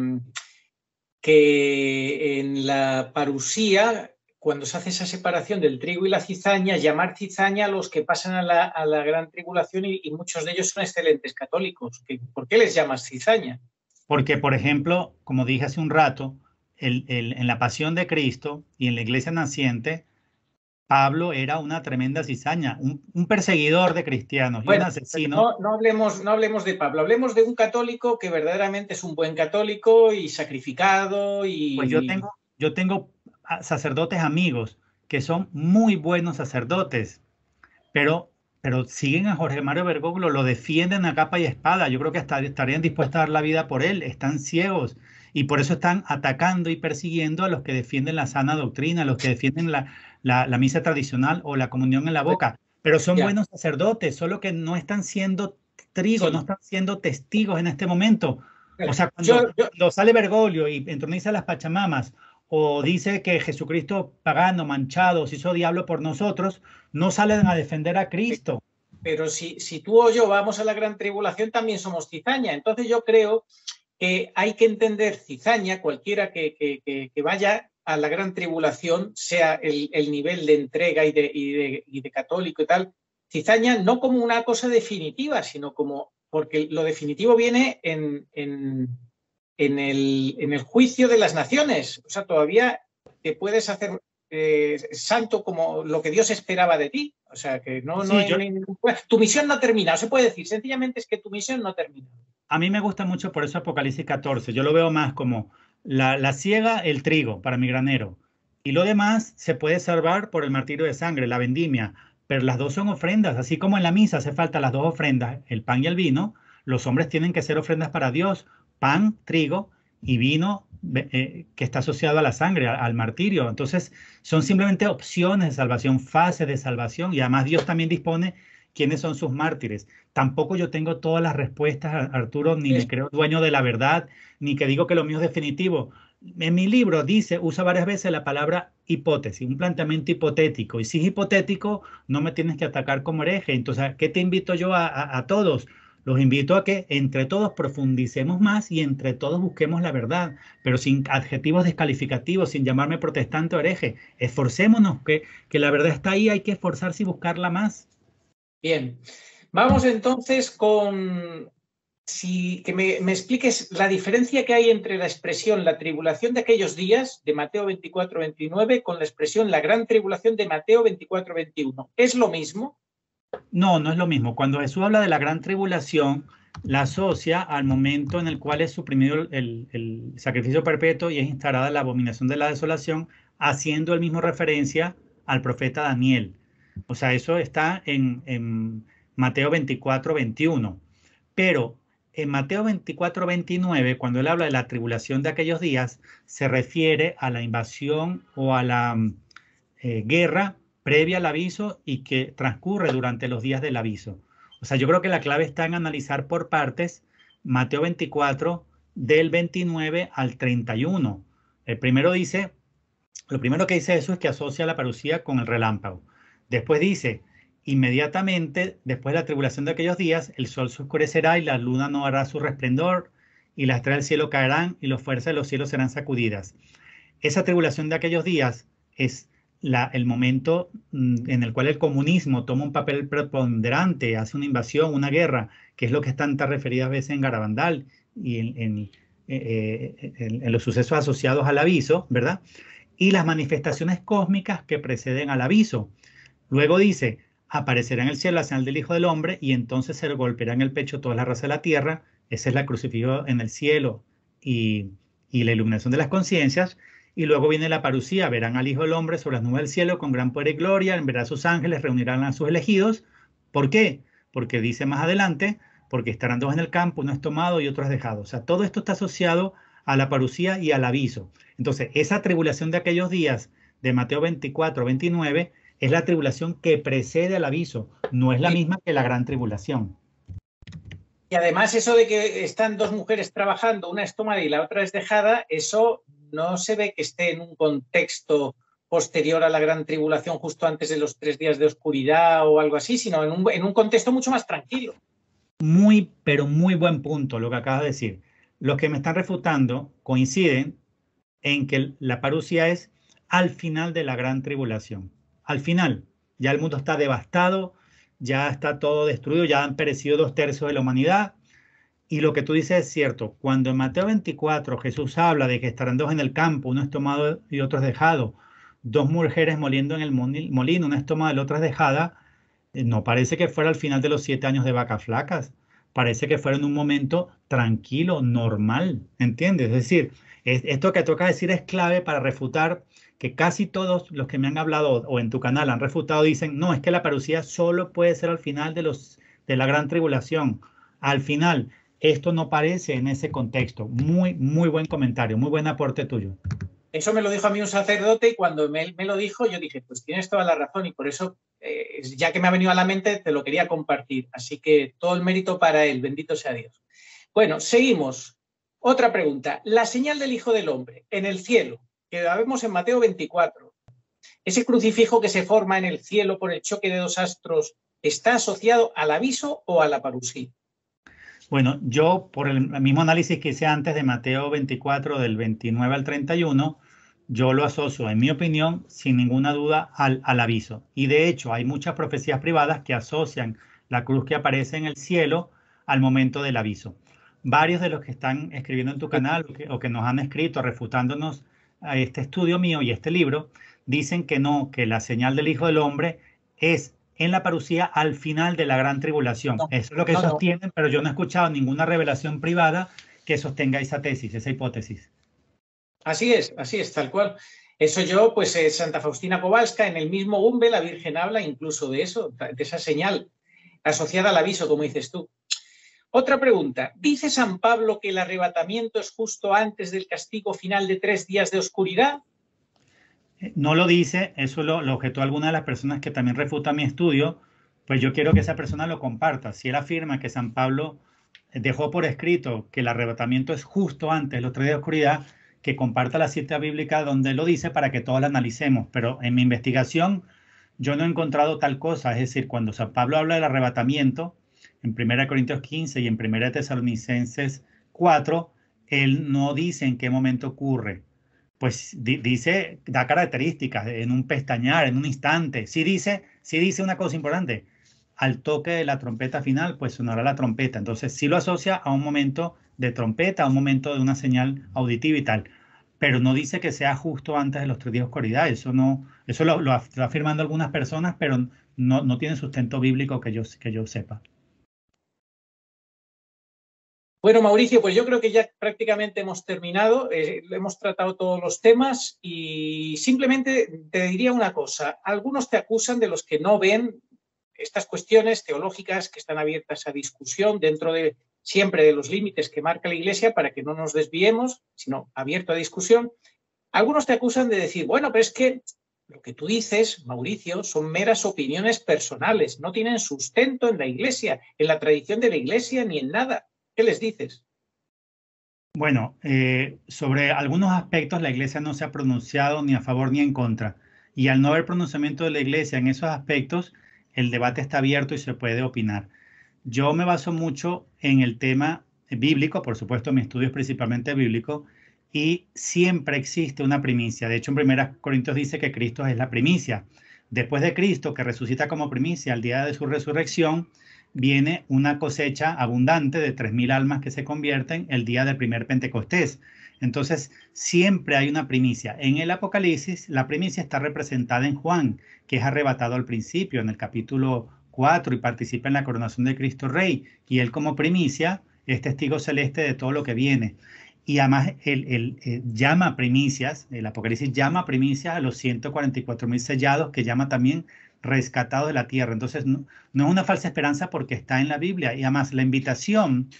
en la parusía, cuando se hace esa separación del trigo y la cizaña, llamar cizaña a los que pasan a la gran tribulación, y muchos de ellos son excelentes católicos. ¿Por qué les llamas cizaña? Porque, por ejemplo, como dije hace un rato, en la pasión de Cristo y en la iglesia naciente, Pablo era una tremenda cizaña, un perseguidor de cristianos y un asesino. No hablemos de Pablo, hablemos de un católico que verdaderamente es un buen católico y sacrificado. Pues yo tengo sacerdotes amigos que son muy buenos sacerdotes, pero siguen a Jorge Mario Bergoglio, lo defienden a capa y espada. Yo creo que estarían dispuestos a dar la vida por él. Están ciegos y por eso están atacando y persiguiendo a los que defienden la sana doctrina, a los que defienden la misa tradicional o la comunión en la boca. Pero son buenos sacerdotes, solo que no están siendo trigo, no están siendo testigos en este momento. O sea, cuando sale Bergoglio y entroniza las Pachamamas, o dice que Jesucristo pagano, manchado, se hizo diablo por nosotros, no salen a defender a Cristo. Pero si tú o yo vamos a la gran tribulación, también somos cizaña. Entonces yo creo que hay que entender cizaña, cualquiera que vaya a la gran tribulación, sea el nivel de entrega y de católico y tal, cizaña no como una cosa definitiva, sino como, porque lo definitivo viene en el juicio de las naciones. O sea, todavía te puedes hacer santo como lo que Dios esperaba de ti. O sea, que tu misión no termina. Se puede decir, sencillamente es que tu misión no termina. A mí me gusta mucho por eso Apocalipsis 14. Yo lo veo más como la siega, el trigo para mi granero. Y lo demás se puede salvar por el martirio de sangre, la vendimia. Pero las dos son ofrendas. Así como en la misa hace falta las dos ofrendas, el pan y el vino, los hombres tienen que ser ofrendas para Dios. Pan, trigo, y vino que está asociado a la sangre, al martirio. Entonces, son simplemente opciones de salvación, fases de salvación, y además Dios también dispone quiénes son sus mártires. Tampoco yo tengo todas las respuestas, Arturo, ni me creo dueño de la verdad, ni que digo que lo mío es definitivo. En mi libro usa varias veces la palabra hipótesis, un planteamiento hipotético, y si es hipotético, no me tienes que atacar como hereje. Entonces, ¿qué te invito yo a todos? Los invito a que entre todos profundicemos más y entre todos busquemos la verdad, pero sin adjetivos descalificativos, sin llamarme protestante o hereje. Esforcémonos, que la verdad está ahí, hay que esforzarse y buscarla más. Bien, vamos entonces con que me expliques la diferencia que hay entre la expresión la tribulación de aquellos días de Mateo 24-29 con la expresión la gran tribulación de Mateo 24-21. ¿Es lo mismo? No, no es lo mismo. Cuando Jesús habla de la gran tribulación, la asocia al momento en el cual es suprimido el sacrificio perpetuo y es instalada la abominación de la desolación, haciendo el mismo referencia al profeta Daniel. O sea, eso está en Mateo 24-21. Pero en Mateo 24-29, cuando él habla de la tribulación de aquellos días, se refiere a la invasión o a la guerra previa al aviso y que transcurre durante los días del aviso. O sea, yo creo que la clave está en analizar por partes Mateo 24 del 29 al 31. Lo primero que dice eso es que asocia la parucía con el relámpago. Después dice, inmediatamente después de la tribulación de aquellos días, el sol se oscurecerá y la luna no hará su resplandor y las estrellas del cielo caerán y las fuerzas de los cielos serán sacudidas. Esa tribulación de aquellos días es el momento en el cual el comunismo toma un papel preponderante, hace una invasión, una guerra, que es lo que están tan referidas veces en Garabandal y en en los sucesos asociados al aviso, ¿verdad? Y las manifestaciones cósmicas que preceden al aviso. Luego dice, aparecerá en el cielo la señal del Hijo del Hombre y entonces se golpeará en el pecho toda la raza de la tierra. Esa es la crucifixión en el cielo y la iluminación de las conciencias. Y luego viene la parucía, verán al Hijo del Hombre sobre las nubes del cielo con gran poder y gloria, enviará a sus ángeles, reunirán a sus elegidos. ¿Por qué? Porque dice más adelante, porque estarán dos en el campo, uno es tomado y otro es dejado. O sea, todo esto está asociado a la parucía y al aviso. Entonces, esa tribulación de aquellos días de Mateo 24, 29, es la tribulación que precede al aviso, no es la misma que la gran tribulación. Y además eso de que están dos mujeres trabajando, una es tomada y la otra es dejada, eso no se ve que esté en un contexto posterior a la gran tribulación, justo antes de los 3 días de oscuridad o algo así, sino en un contexto mucho más tranquilo. Muy, pero muy buen punto lo que acabas de decir. Los que me están refutando coinciden en que la parucía es al final de la gran tribulación. Al final, ya el mundo está devastado, ya está todo destruido, ya han perecido 2/3 de la humanidad. Y lo que tú dices es cierto. Cuando en Mateo 24 Jesús habla de que estarán dos en el campo, uno es tomado y otro es dejado, dos mujeres moliendo en el molino, una es tomada y la otra es dejada, no parece que fuera al final de los 7 años de vacas flacas. Parece que fuera en un momento tranquilo, normal, ¿entiendes? Es decir, esto que toca decir es clave para refutar que casi todos los que me han hablado o en tu canal han refutado dicen, no, es que la parucía solo puede ser al final de la gran tribulación. Al final, esto no parece en ese contexto. Muy, muy buen comentario, muy buen aporte tuyo. Eso me lo dijo a mí un sacerdote y cuando me lo dijo yo dije, pues tienes toda la razón y por eso, ya que me ha venido a la mente, te lo quería compartir. Así que todo el mérito para él, bendito sea Dios. Bueno, seguimos. Otra pregunta. La señal del Hijo del Hombre en el cielo, que la vemos en Mateo 24. ¿Ese crucifijo que se forma en el cielo por el choque de dos astros está asociado al aviso o a la parusía? Bueno, yo por el mismo análisis que hice antes de Mateo 24, del 29 al 31, yo lo asocio, en mi opinión, sin ninguna duda, al aviso. Y de hecho, hay muchas profecías privadas que asocian la cruz que aparece en el cielo al momento del aviso. Varios de los que están escribiendo en tu canal o que nos han escrito refutándonos a este estudio mío y este libro, dicen que no, que la señal del Hijo del Hombre es en la parucía al final de la gran tribulación. No, eso es lo que sostienen, pero yo no he escuchado ninguna revelación privada que sostenga esa tesis, esa hipótesis. Así es, tal cual. Eso yo, pues Santa Faustina Kowalska, en el mismo Umbe, la Virgen habla incluso de eso, de esa señal asociada al aviso, como dices tú. Otra pregunta. ¿Dice San Pablo que el arrebatamiento es justo antes del castigo final de 3 días de oscuridad? No lo dice, eso lo objetó alguna de las personas que también refuta mi estudio, pues yo quiero que esa persona lo comparta. Si él afirma que San Pablo dejó por escrito que el arrebatamiento es justo antes de los 3 días de oscuridad, que comparta la cita bíblica donde lo dice para que todos la analicemos. Pero en mi investigación yo no he encontrado tal cosa. Es decir, cuando San Pablo habla del arrebatamiento, en 1 Corintios 15 y en 1 Tesalonicenses 4, él no dice en qué momento ocurre. Pues dice, da características en un pestañear, en un instante. Sí dice una cosa importante. Al toque de la trompeta final, pues sonará la trompeta. Entonces sí lo asocia a un momento de trompeta, a un momento de una señal auditiva y tal. Pero no dice que sea justo antes de los 3 días de oscuridad. Eso lo afirmando algunas personas, pero no tiene sustento bíblico que yo sepa. Bueno, Mauricio, pues yo creo que ya prácticamente hemos terminado, hemos tratado todos los temas y simplemente te diría una cosa. Algunos te acusan de los que no ven estas cuestiones teológicas que están abiertas a discusión dentro de siempre de los límites que marca la Iglesia para que no nos desviemos, sino abierto a discusión. Algunos te acusan de decir, bueno, pero es que lo que tú dices, Mauricio, son meras opiniones personales, no tienen sustento en la Iglesia, en la tradición de la Iglesia ni en nada. ¿Qué les dices? Bueno, sobre algunos aspectos la Iglesia no se ha pronunciado ni a favor ni en contra. Y al no haber pronunciamiento de la Iglesia en esos aspectos, el debate está abierto y se puede opinar. Yo me baso mucho en el tema bíblico, por supuesto mi estudio es principalmente bíblico, y siempre existe una primicia. De hecho, en 1 Corintios dice que Cristo es la primicia. Después de Cristo, que resucita como primicia al día de su resurrección, viene una cosecha abundante de 3.000 almas que se convierten el día del primer Pentecostés. Entonces, siempre hay una primicia. En el Apocalipsis, la primicia está representada en Juan, que es arrebatado al principio, en el capítulo 4, y participa en la coronación de Cristo Rey. Y él, como primicia, es testigo celeste de todo lo que viene. Y además, él llama primicias, el Apocalipsis llama primicias a los 144.000 sellados, que llama también rescatados de la tierra. Entonces, no es una falsa esperanza porque está en la Biblia. Y además, la invitación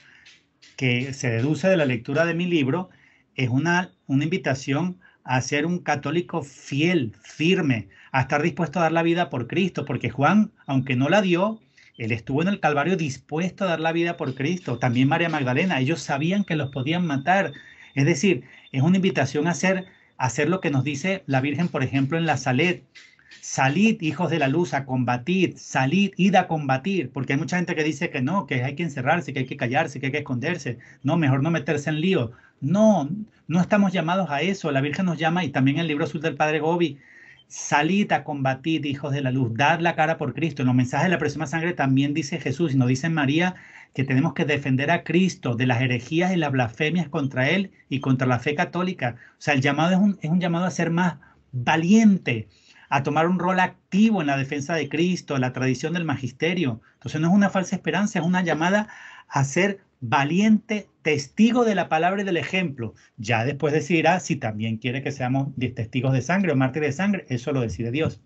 que se deduce de la lectura de mi libro es una invitación a ser un católico fiel, firme, a estar dispuesto a dar la vida por Cristo, porque Juan, aunque no la dio, él estuvo en el Calvario dispuesto a dar la vida por Cristo. También María Magdalena, ellos sabían que los podían matar. Es decir, es una invitación a hacer lo que nos dice la Virgen, por ejemplo, en la Salet. Salid, hijos de la luz, a combatir, salid, id a combatir, porque hay mucha gente que dice que no, que hay que encerrarse, que hay que callarse, que hay que esconderse, no, mejor no meterse en lío. No, no estamos llamados a eso. La Virgen nos llama, y también el libro azul del Padre Gobi, salid a combatir, hijos de la luz, dad la cara por Cristo. En los mensajes de la próxima sangre también dice Jesús, y nos dice María, que tenemos que defender a Cristo de las herejías y las blasfemias contra él y contra la fe católica. O sea, el llamado es un llamado a ser más valiente, a tomar un rol activo en la defensa de Cristo, en la tradición del magisterio. Entonces no es una falsa esperanza, es una llamada a ser valiente, testigo de la palabra y del ejemplo. Ya después decidirá si también quiere que seamos testigos de sangre o mártires de sangre. Eso lo decide Dios.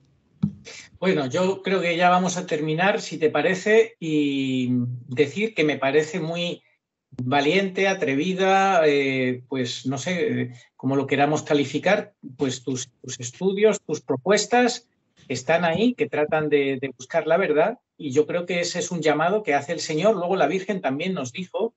Bueno, yo creo que ya vamos a terminar, si te parece, y decir que me parece muy valiente, atrevida, pues no sé cómo lo queramos calificar, pues tus estudios, tus propuestas están ahí, que tratan de buscar la verdad, y yo creo que ese es un llamado que hace el Señor. Luego la Virgen también nos dijo,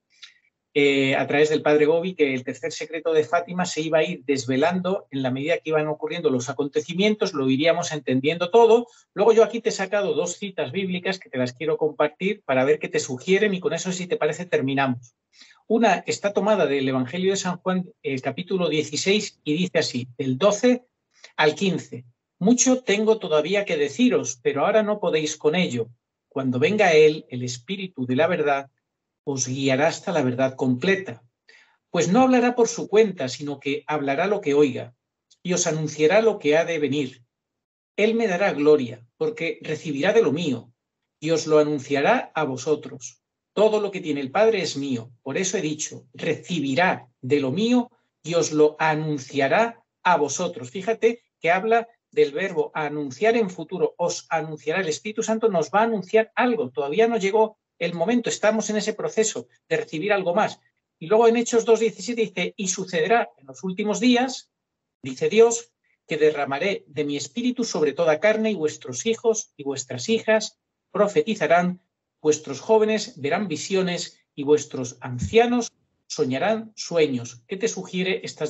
a través del Padre Gobi, que el tercer secreto de Fátima se iba a ir desvelando en la medida que iban ocurriendo los acontecimientos, lo iríamos entendiendo todo. Luego yo aquí te he sacado 2 citas bíblicas que te las quiero compartir para ver qué te sugieren, y con eso, si te parece, terminamos. Una está tomada del Evangelio de San Juan, el capítulo 16, y dice así, del 12 al 15. Mucho tengo todavía que deciros, pero ahora no podéis con ello. Cuando venga Él, el Espíritu de la verdad, os guiará hasta la verdad completa. Pues no hablará por su cuenta, sino que hablará lo que oiga, y os anunciará lo que ha de venir. Él me dará gloria, porque recibirá de lo mío, y os lo anunciará a vosotros. Todo lo que tiene el Padre es mío. Por eso he dicho, recibirá de lo mío y os lo anunciará a vosotros. Fíjate que habla del verbo anunciar en futuro. Os anunciará. El Espíritu Santo, nos va a anunciar algo. Todavía no llegó el momento. Estamos en ese proceso de recibir algo más. Y luego en Hechos 2:17 dice, y sucederá en los últimos días, dice Dios, que derramaré de mi espíritu sobre toda carne, y vuestros hijos y vuestras hijas profetizarán, vuestros jóvenes verán visiones y vuestros ancianos soñarán sueños. ¿Qué te sugiere estos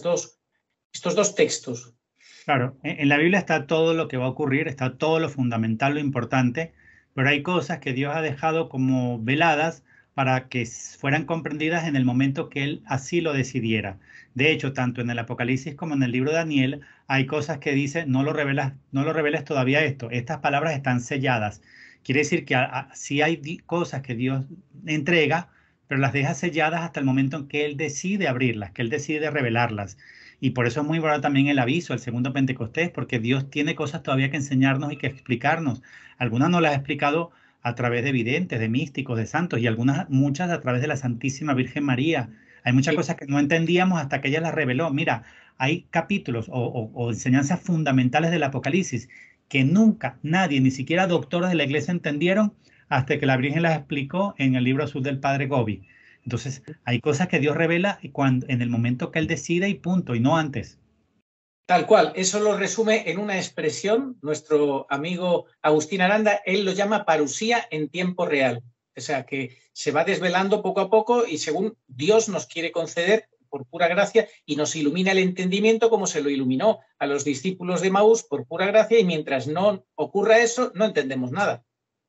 dos textos? Claro, en la Biblia está todo lo que va a ocurrir, está todo lo fundamental, lo importante, pero hay cosas que Dios ha dejado como veladas para que fueran comprendidas en el momento que Él así lo decidiera. De hecho, tanto en el Apocalipsis como en el libro de Daniel, hay cosas que dice, no lo reveles todavía esto, estas palabras están selladas. Quiere decir que sí hay cosas que Dios entrega, pero las deja selladas hasta el momento en que Él decide abrirlas, que Él decide revelarlas. Y por eso es muy importante también el aviso, el segundo Pentecostés, porque Dios tiene cosas todavía que enseñarnos y que explicarnos. Algunas nos las ha explicado a través de videntes, de místicos, de santos, y muchas a través de la Santísima Virgen María. Hay muchas cosas que no entendíamos hasta que ella las reveló. Mira, hay capítulos o enseñanzas fundamentales del Apocalipsis que nunca nadie, ni siquiera doctores de la iglesia, entendieron hasta que la Virgen las explicó en el libro azul del Padre Gobi. Entonces, hay cosas que Dios revela en el momento que Él decide y punto, y no antes. Tal cual, eso lo resume en una expresión nuestro amigo Agustín Aranda, él lo llama parusía en tiempo real. O sea, que se va desvelando poco a poco y según Dios nos quiere conceder por pura gracia y nos ilumina el entendimiento como se lo iluminó a los discípulos de Maús por pura gracia, y mientras no ocurra eso, no entendemos nada.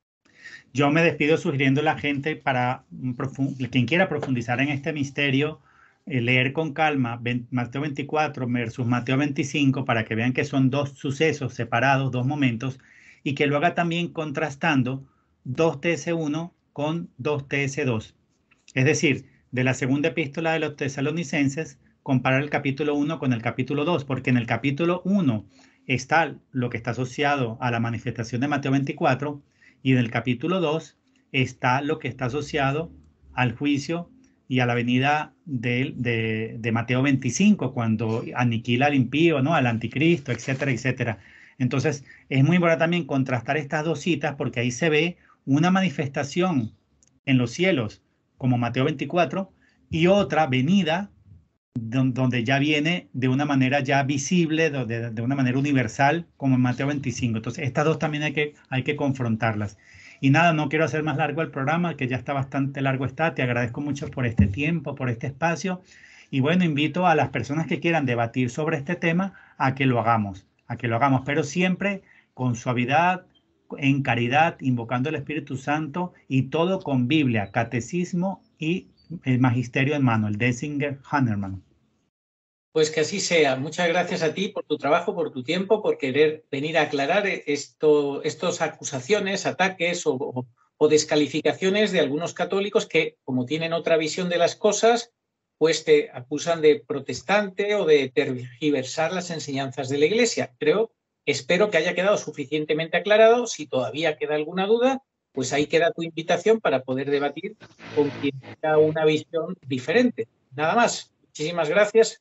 Yo me despido sugiriendo a la gente, para quien quiera profundizar en este misterio, leer con calma Mateo 24 versus Mateo 25 para que vean que son 2 sucesos separados, 2 momentos, y que lo haga también contrastando 2 TS1 con 2TS2. Es decir, de la segunda epístola de los tesalonicenses, comparar el capítulo 1 con el capítulo 2, porque en el capítulo 1 está lo que está asociado a la manifestación de Mateo 24, y en el capítulo 2 está lo que está asociado al juicio y a la venida de Mateo 25, cuando aniquila al impío, ¿no? Al anticristo, etcétera, etcétera. Entonces, es muy bueno también contrastar estas dos citas, porque ahí se ve una manifestación en los cielos, como Mateo 24, y otra venida donde ya viene de una manera ya visible, de una manera universal, como en Mateo 25. Entonces, estas dos también hay que confrontarlas. Y nada, no quiero hacer más largo el programa, que ya está bastante largo está. Te agradezco mucho por este tiempo, por este espacio. Y bueno, invito a las personas que quieran debatir sobre este tema a que lo hagamos, pero siempre con suavidad, en caridad, invocando el Espíritu Santo, y todo con Biblia, catecismo y el magisterio en mano, el Denzinger Hahnemann. Pues que así sea. Muchas gracias a ti por tu trabajo, por tu tiempo, por querer venir a aclarar estas acusaciones, ataques o descalificaciones de algunos católicos que, como tienen otra visión de las cosas, pues te acusan de protestante o de tergiversar las enseñanzas de la Iglesia. Espero que haya quedado suficientemente aclarado. Si todavía queda alguna duda, pues ahí queda tu invitación para poder debatir con quien tenga una visión diferente. Nada más. Muchísimas gracias.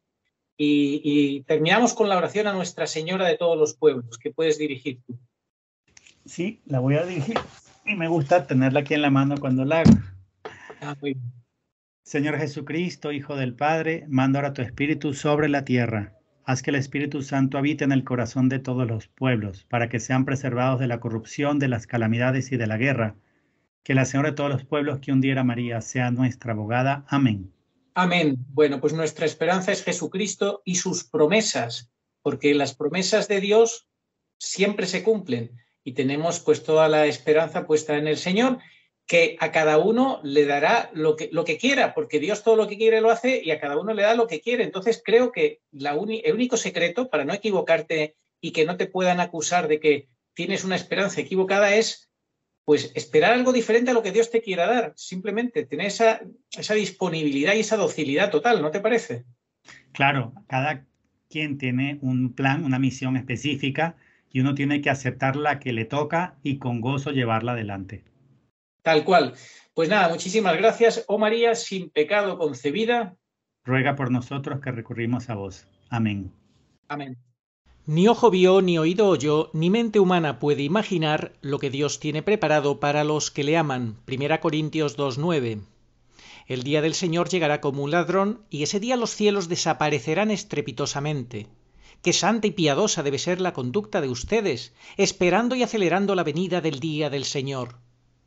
Y terminamos con la oración a Nuestra Señora de todos los pueblos, que puedes dirigir tú. Sí, la voy a dirigir y me gusta tenerla aquí en la mano cuando la hago. Muy bien. Señor Jesucristo, Hijo del Padre, manda ahora tu Espíritu sobre la tierra. Haz que el Espíritu Santo habite en el corazón de todos los pueblos, para que sean preservados de la corrupción, de las calamidades y de la guerra. Que la Señora de todos los pueblos que un día era María sea nuestra abogada. Amén. Amén. Bueno, pues nuestra esperanza es Jesucristo y sus promesas, porque las promesas de Dios siempre se cumplen y tenemos pues toda la esperanza puesta en el Señor, que a cada uno le dará lo que quiera, porque Dios todo lo que quiere lo hace y a cada uno le da lo que quiere. Entonces creo que el único secreto para no equivocarte y que no te puedan acusar de que tienes una esperanza equivocada es pues esperar algo diferente a lo que Dios te quiera dar. Simplemente tener esa disponibilidad y esa docilidad total, ¿no te parece? Claro, cada quien tiene un plan, una misión específica, y uno tiene que aceptar la que le toca y con gozo llevarla adelante. Tal cual. Pues nada, muchísimas gracias. Oh María, sin pecado concebida, ruega por nosotros que recurrimos a vos. Amén. Amén. Ni ojo vio, ni oído oyó, ni mente humana puede imaginar lo que Dios tiene preparado para los que le aman. 1 Corintios 2:9. El día del Señor llegará como un ladrón, y ese día los cielos desaparecerán estrepitosamente. Qué santa y piadosa debe ser la conducta de ustedes, esperando y acelerando la venida del día del Señor.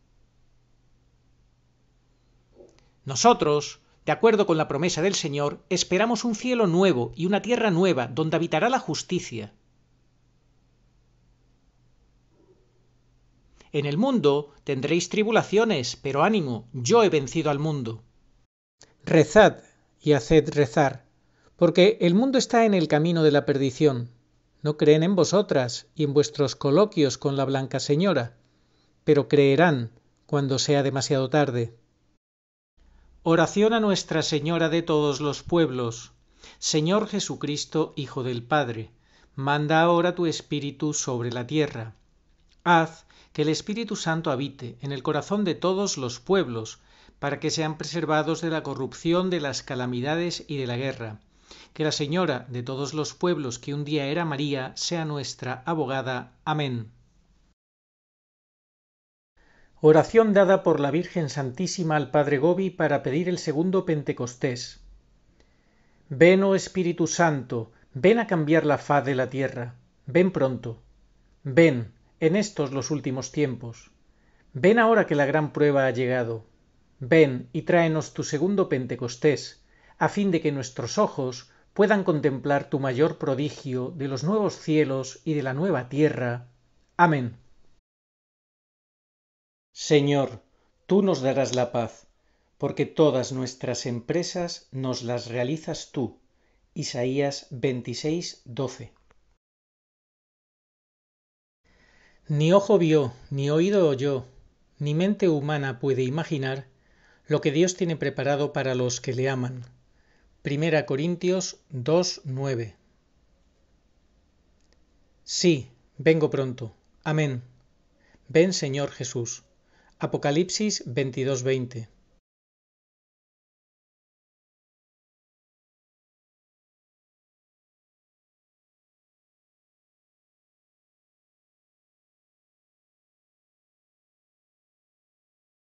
Nosotros, de acuerdo con la promesa del Señor, esperamos un cielo nuevo y una tierra nueva donde habitará la justicia. En el mundo tendréis tribulaciones, pero ánimo, yo he vencido al mundo. Rezad y haced rezar, porque el mundo está en el camino de la perdición. No creen en vosotras y en vuestros coloquios con la Blanca Señora, pero creerán cuando sea demasiado tarde. Oración a Nuestra Señora de todos los pueblos. Señor Jesucristo, Hijo del Padre, manda ahora tu Espíritu sobre la tierra. Haz que el Espíritu Santo habite en el corazón de todos los pueblos, para que sean preservados de la corrupción, de las calamidades y de la guerra. Que la Señora de todos los pueblos que un día era María sea nuestra abogada. Amén. Oración dada por la Virgen Santísima al Padre Gobi para pedir el segundo Pentecostés. Ven, oh Espíritu Santo, ven a cambiar la faz de la tierra. Ven pronto. Ven, en estos los últimos tiempos. Ven ahora que la gran prueba ha llegado. Ven y tráenos tu segundo Pentecostés, a fin de que nuestros ojos puedan contemplar tu mayor prodigio de los nuevos cielos y de la nueva tierra. Amén. Señor, tú nos darás la paz, porque todas nuestras empresas nos las realizas tú. Isaías 26:12. Ni ojo vio, ni oído oyó, ni mente humana puede imaginar lo que Dios tiene preparado para los que le aman. 1 Corintios 2:9. Sí, vengo pronto. Amén. Ven, Señor Jesús. Apocalipsis 22:20.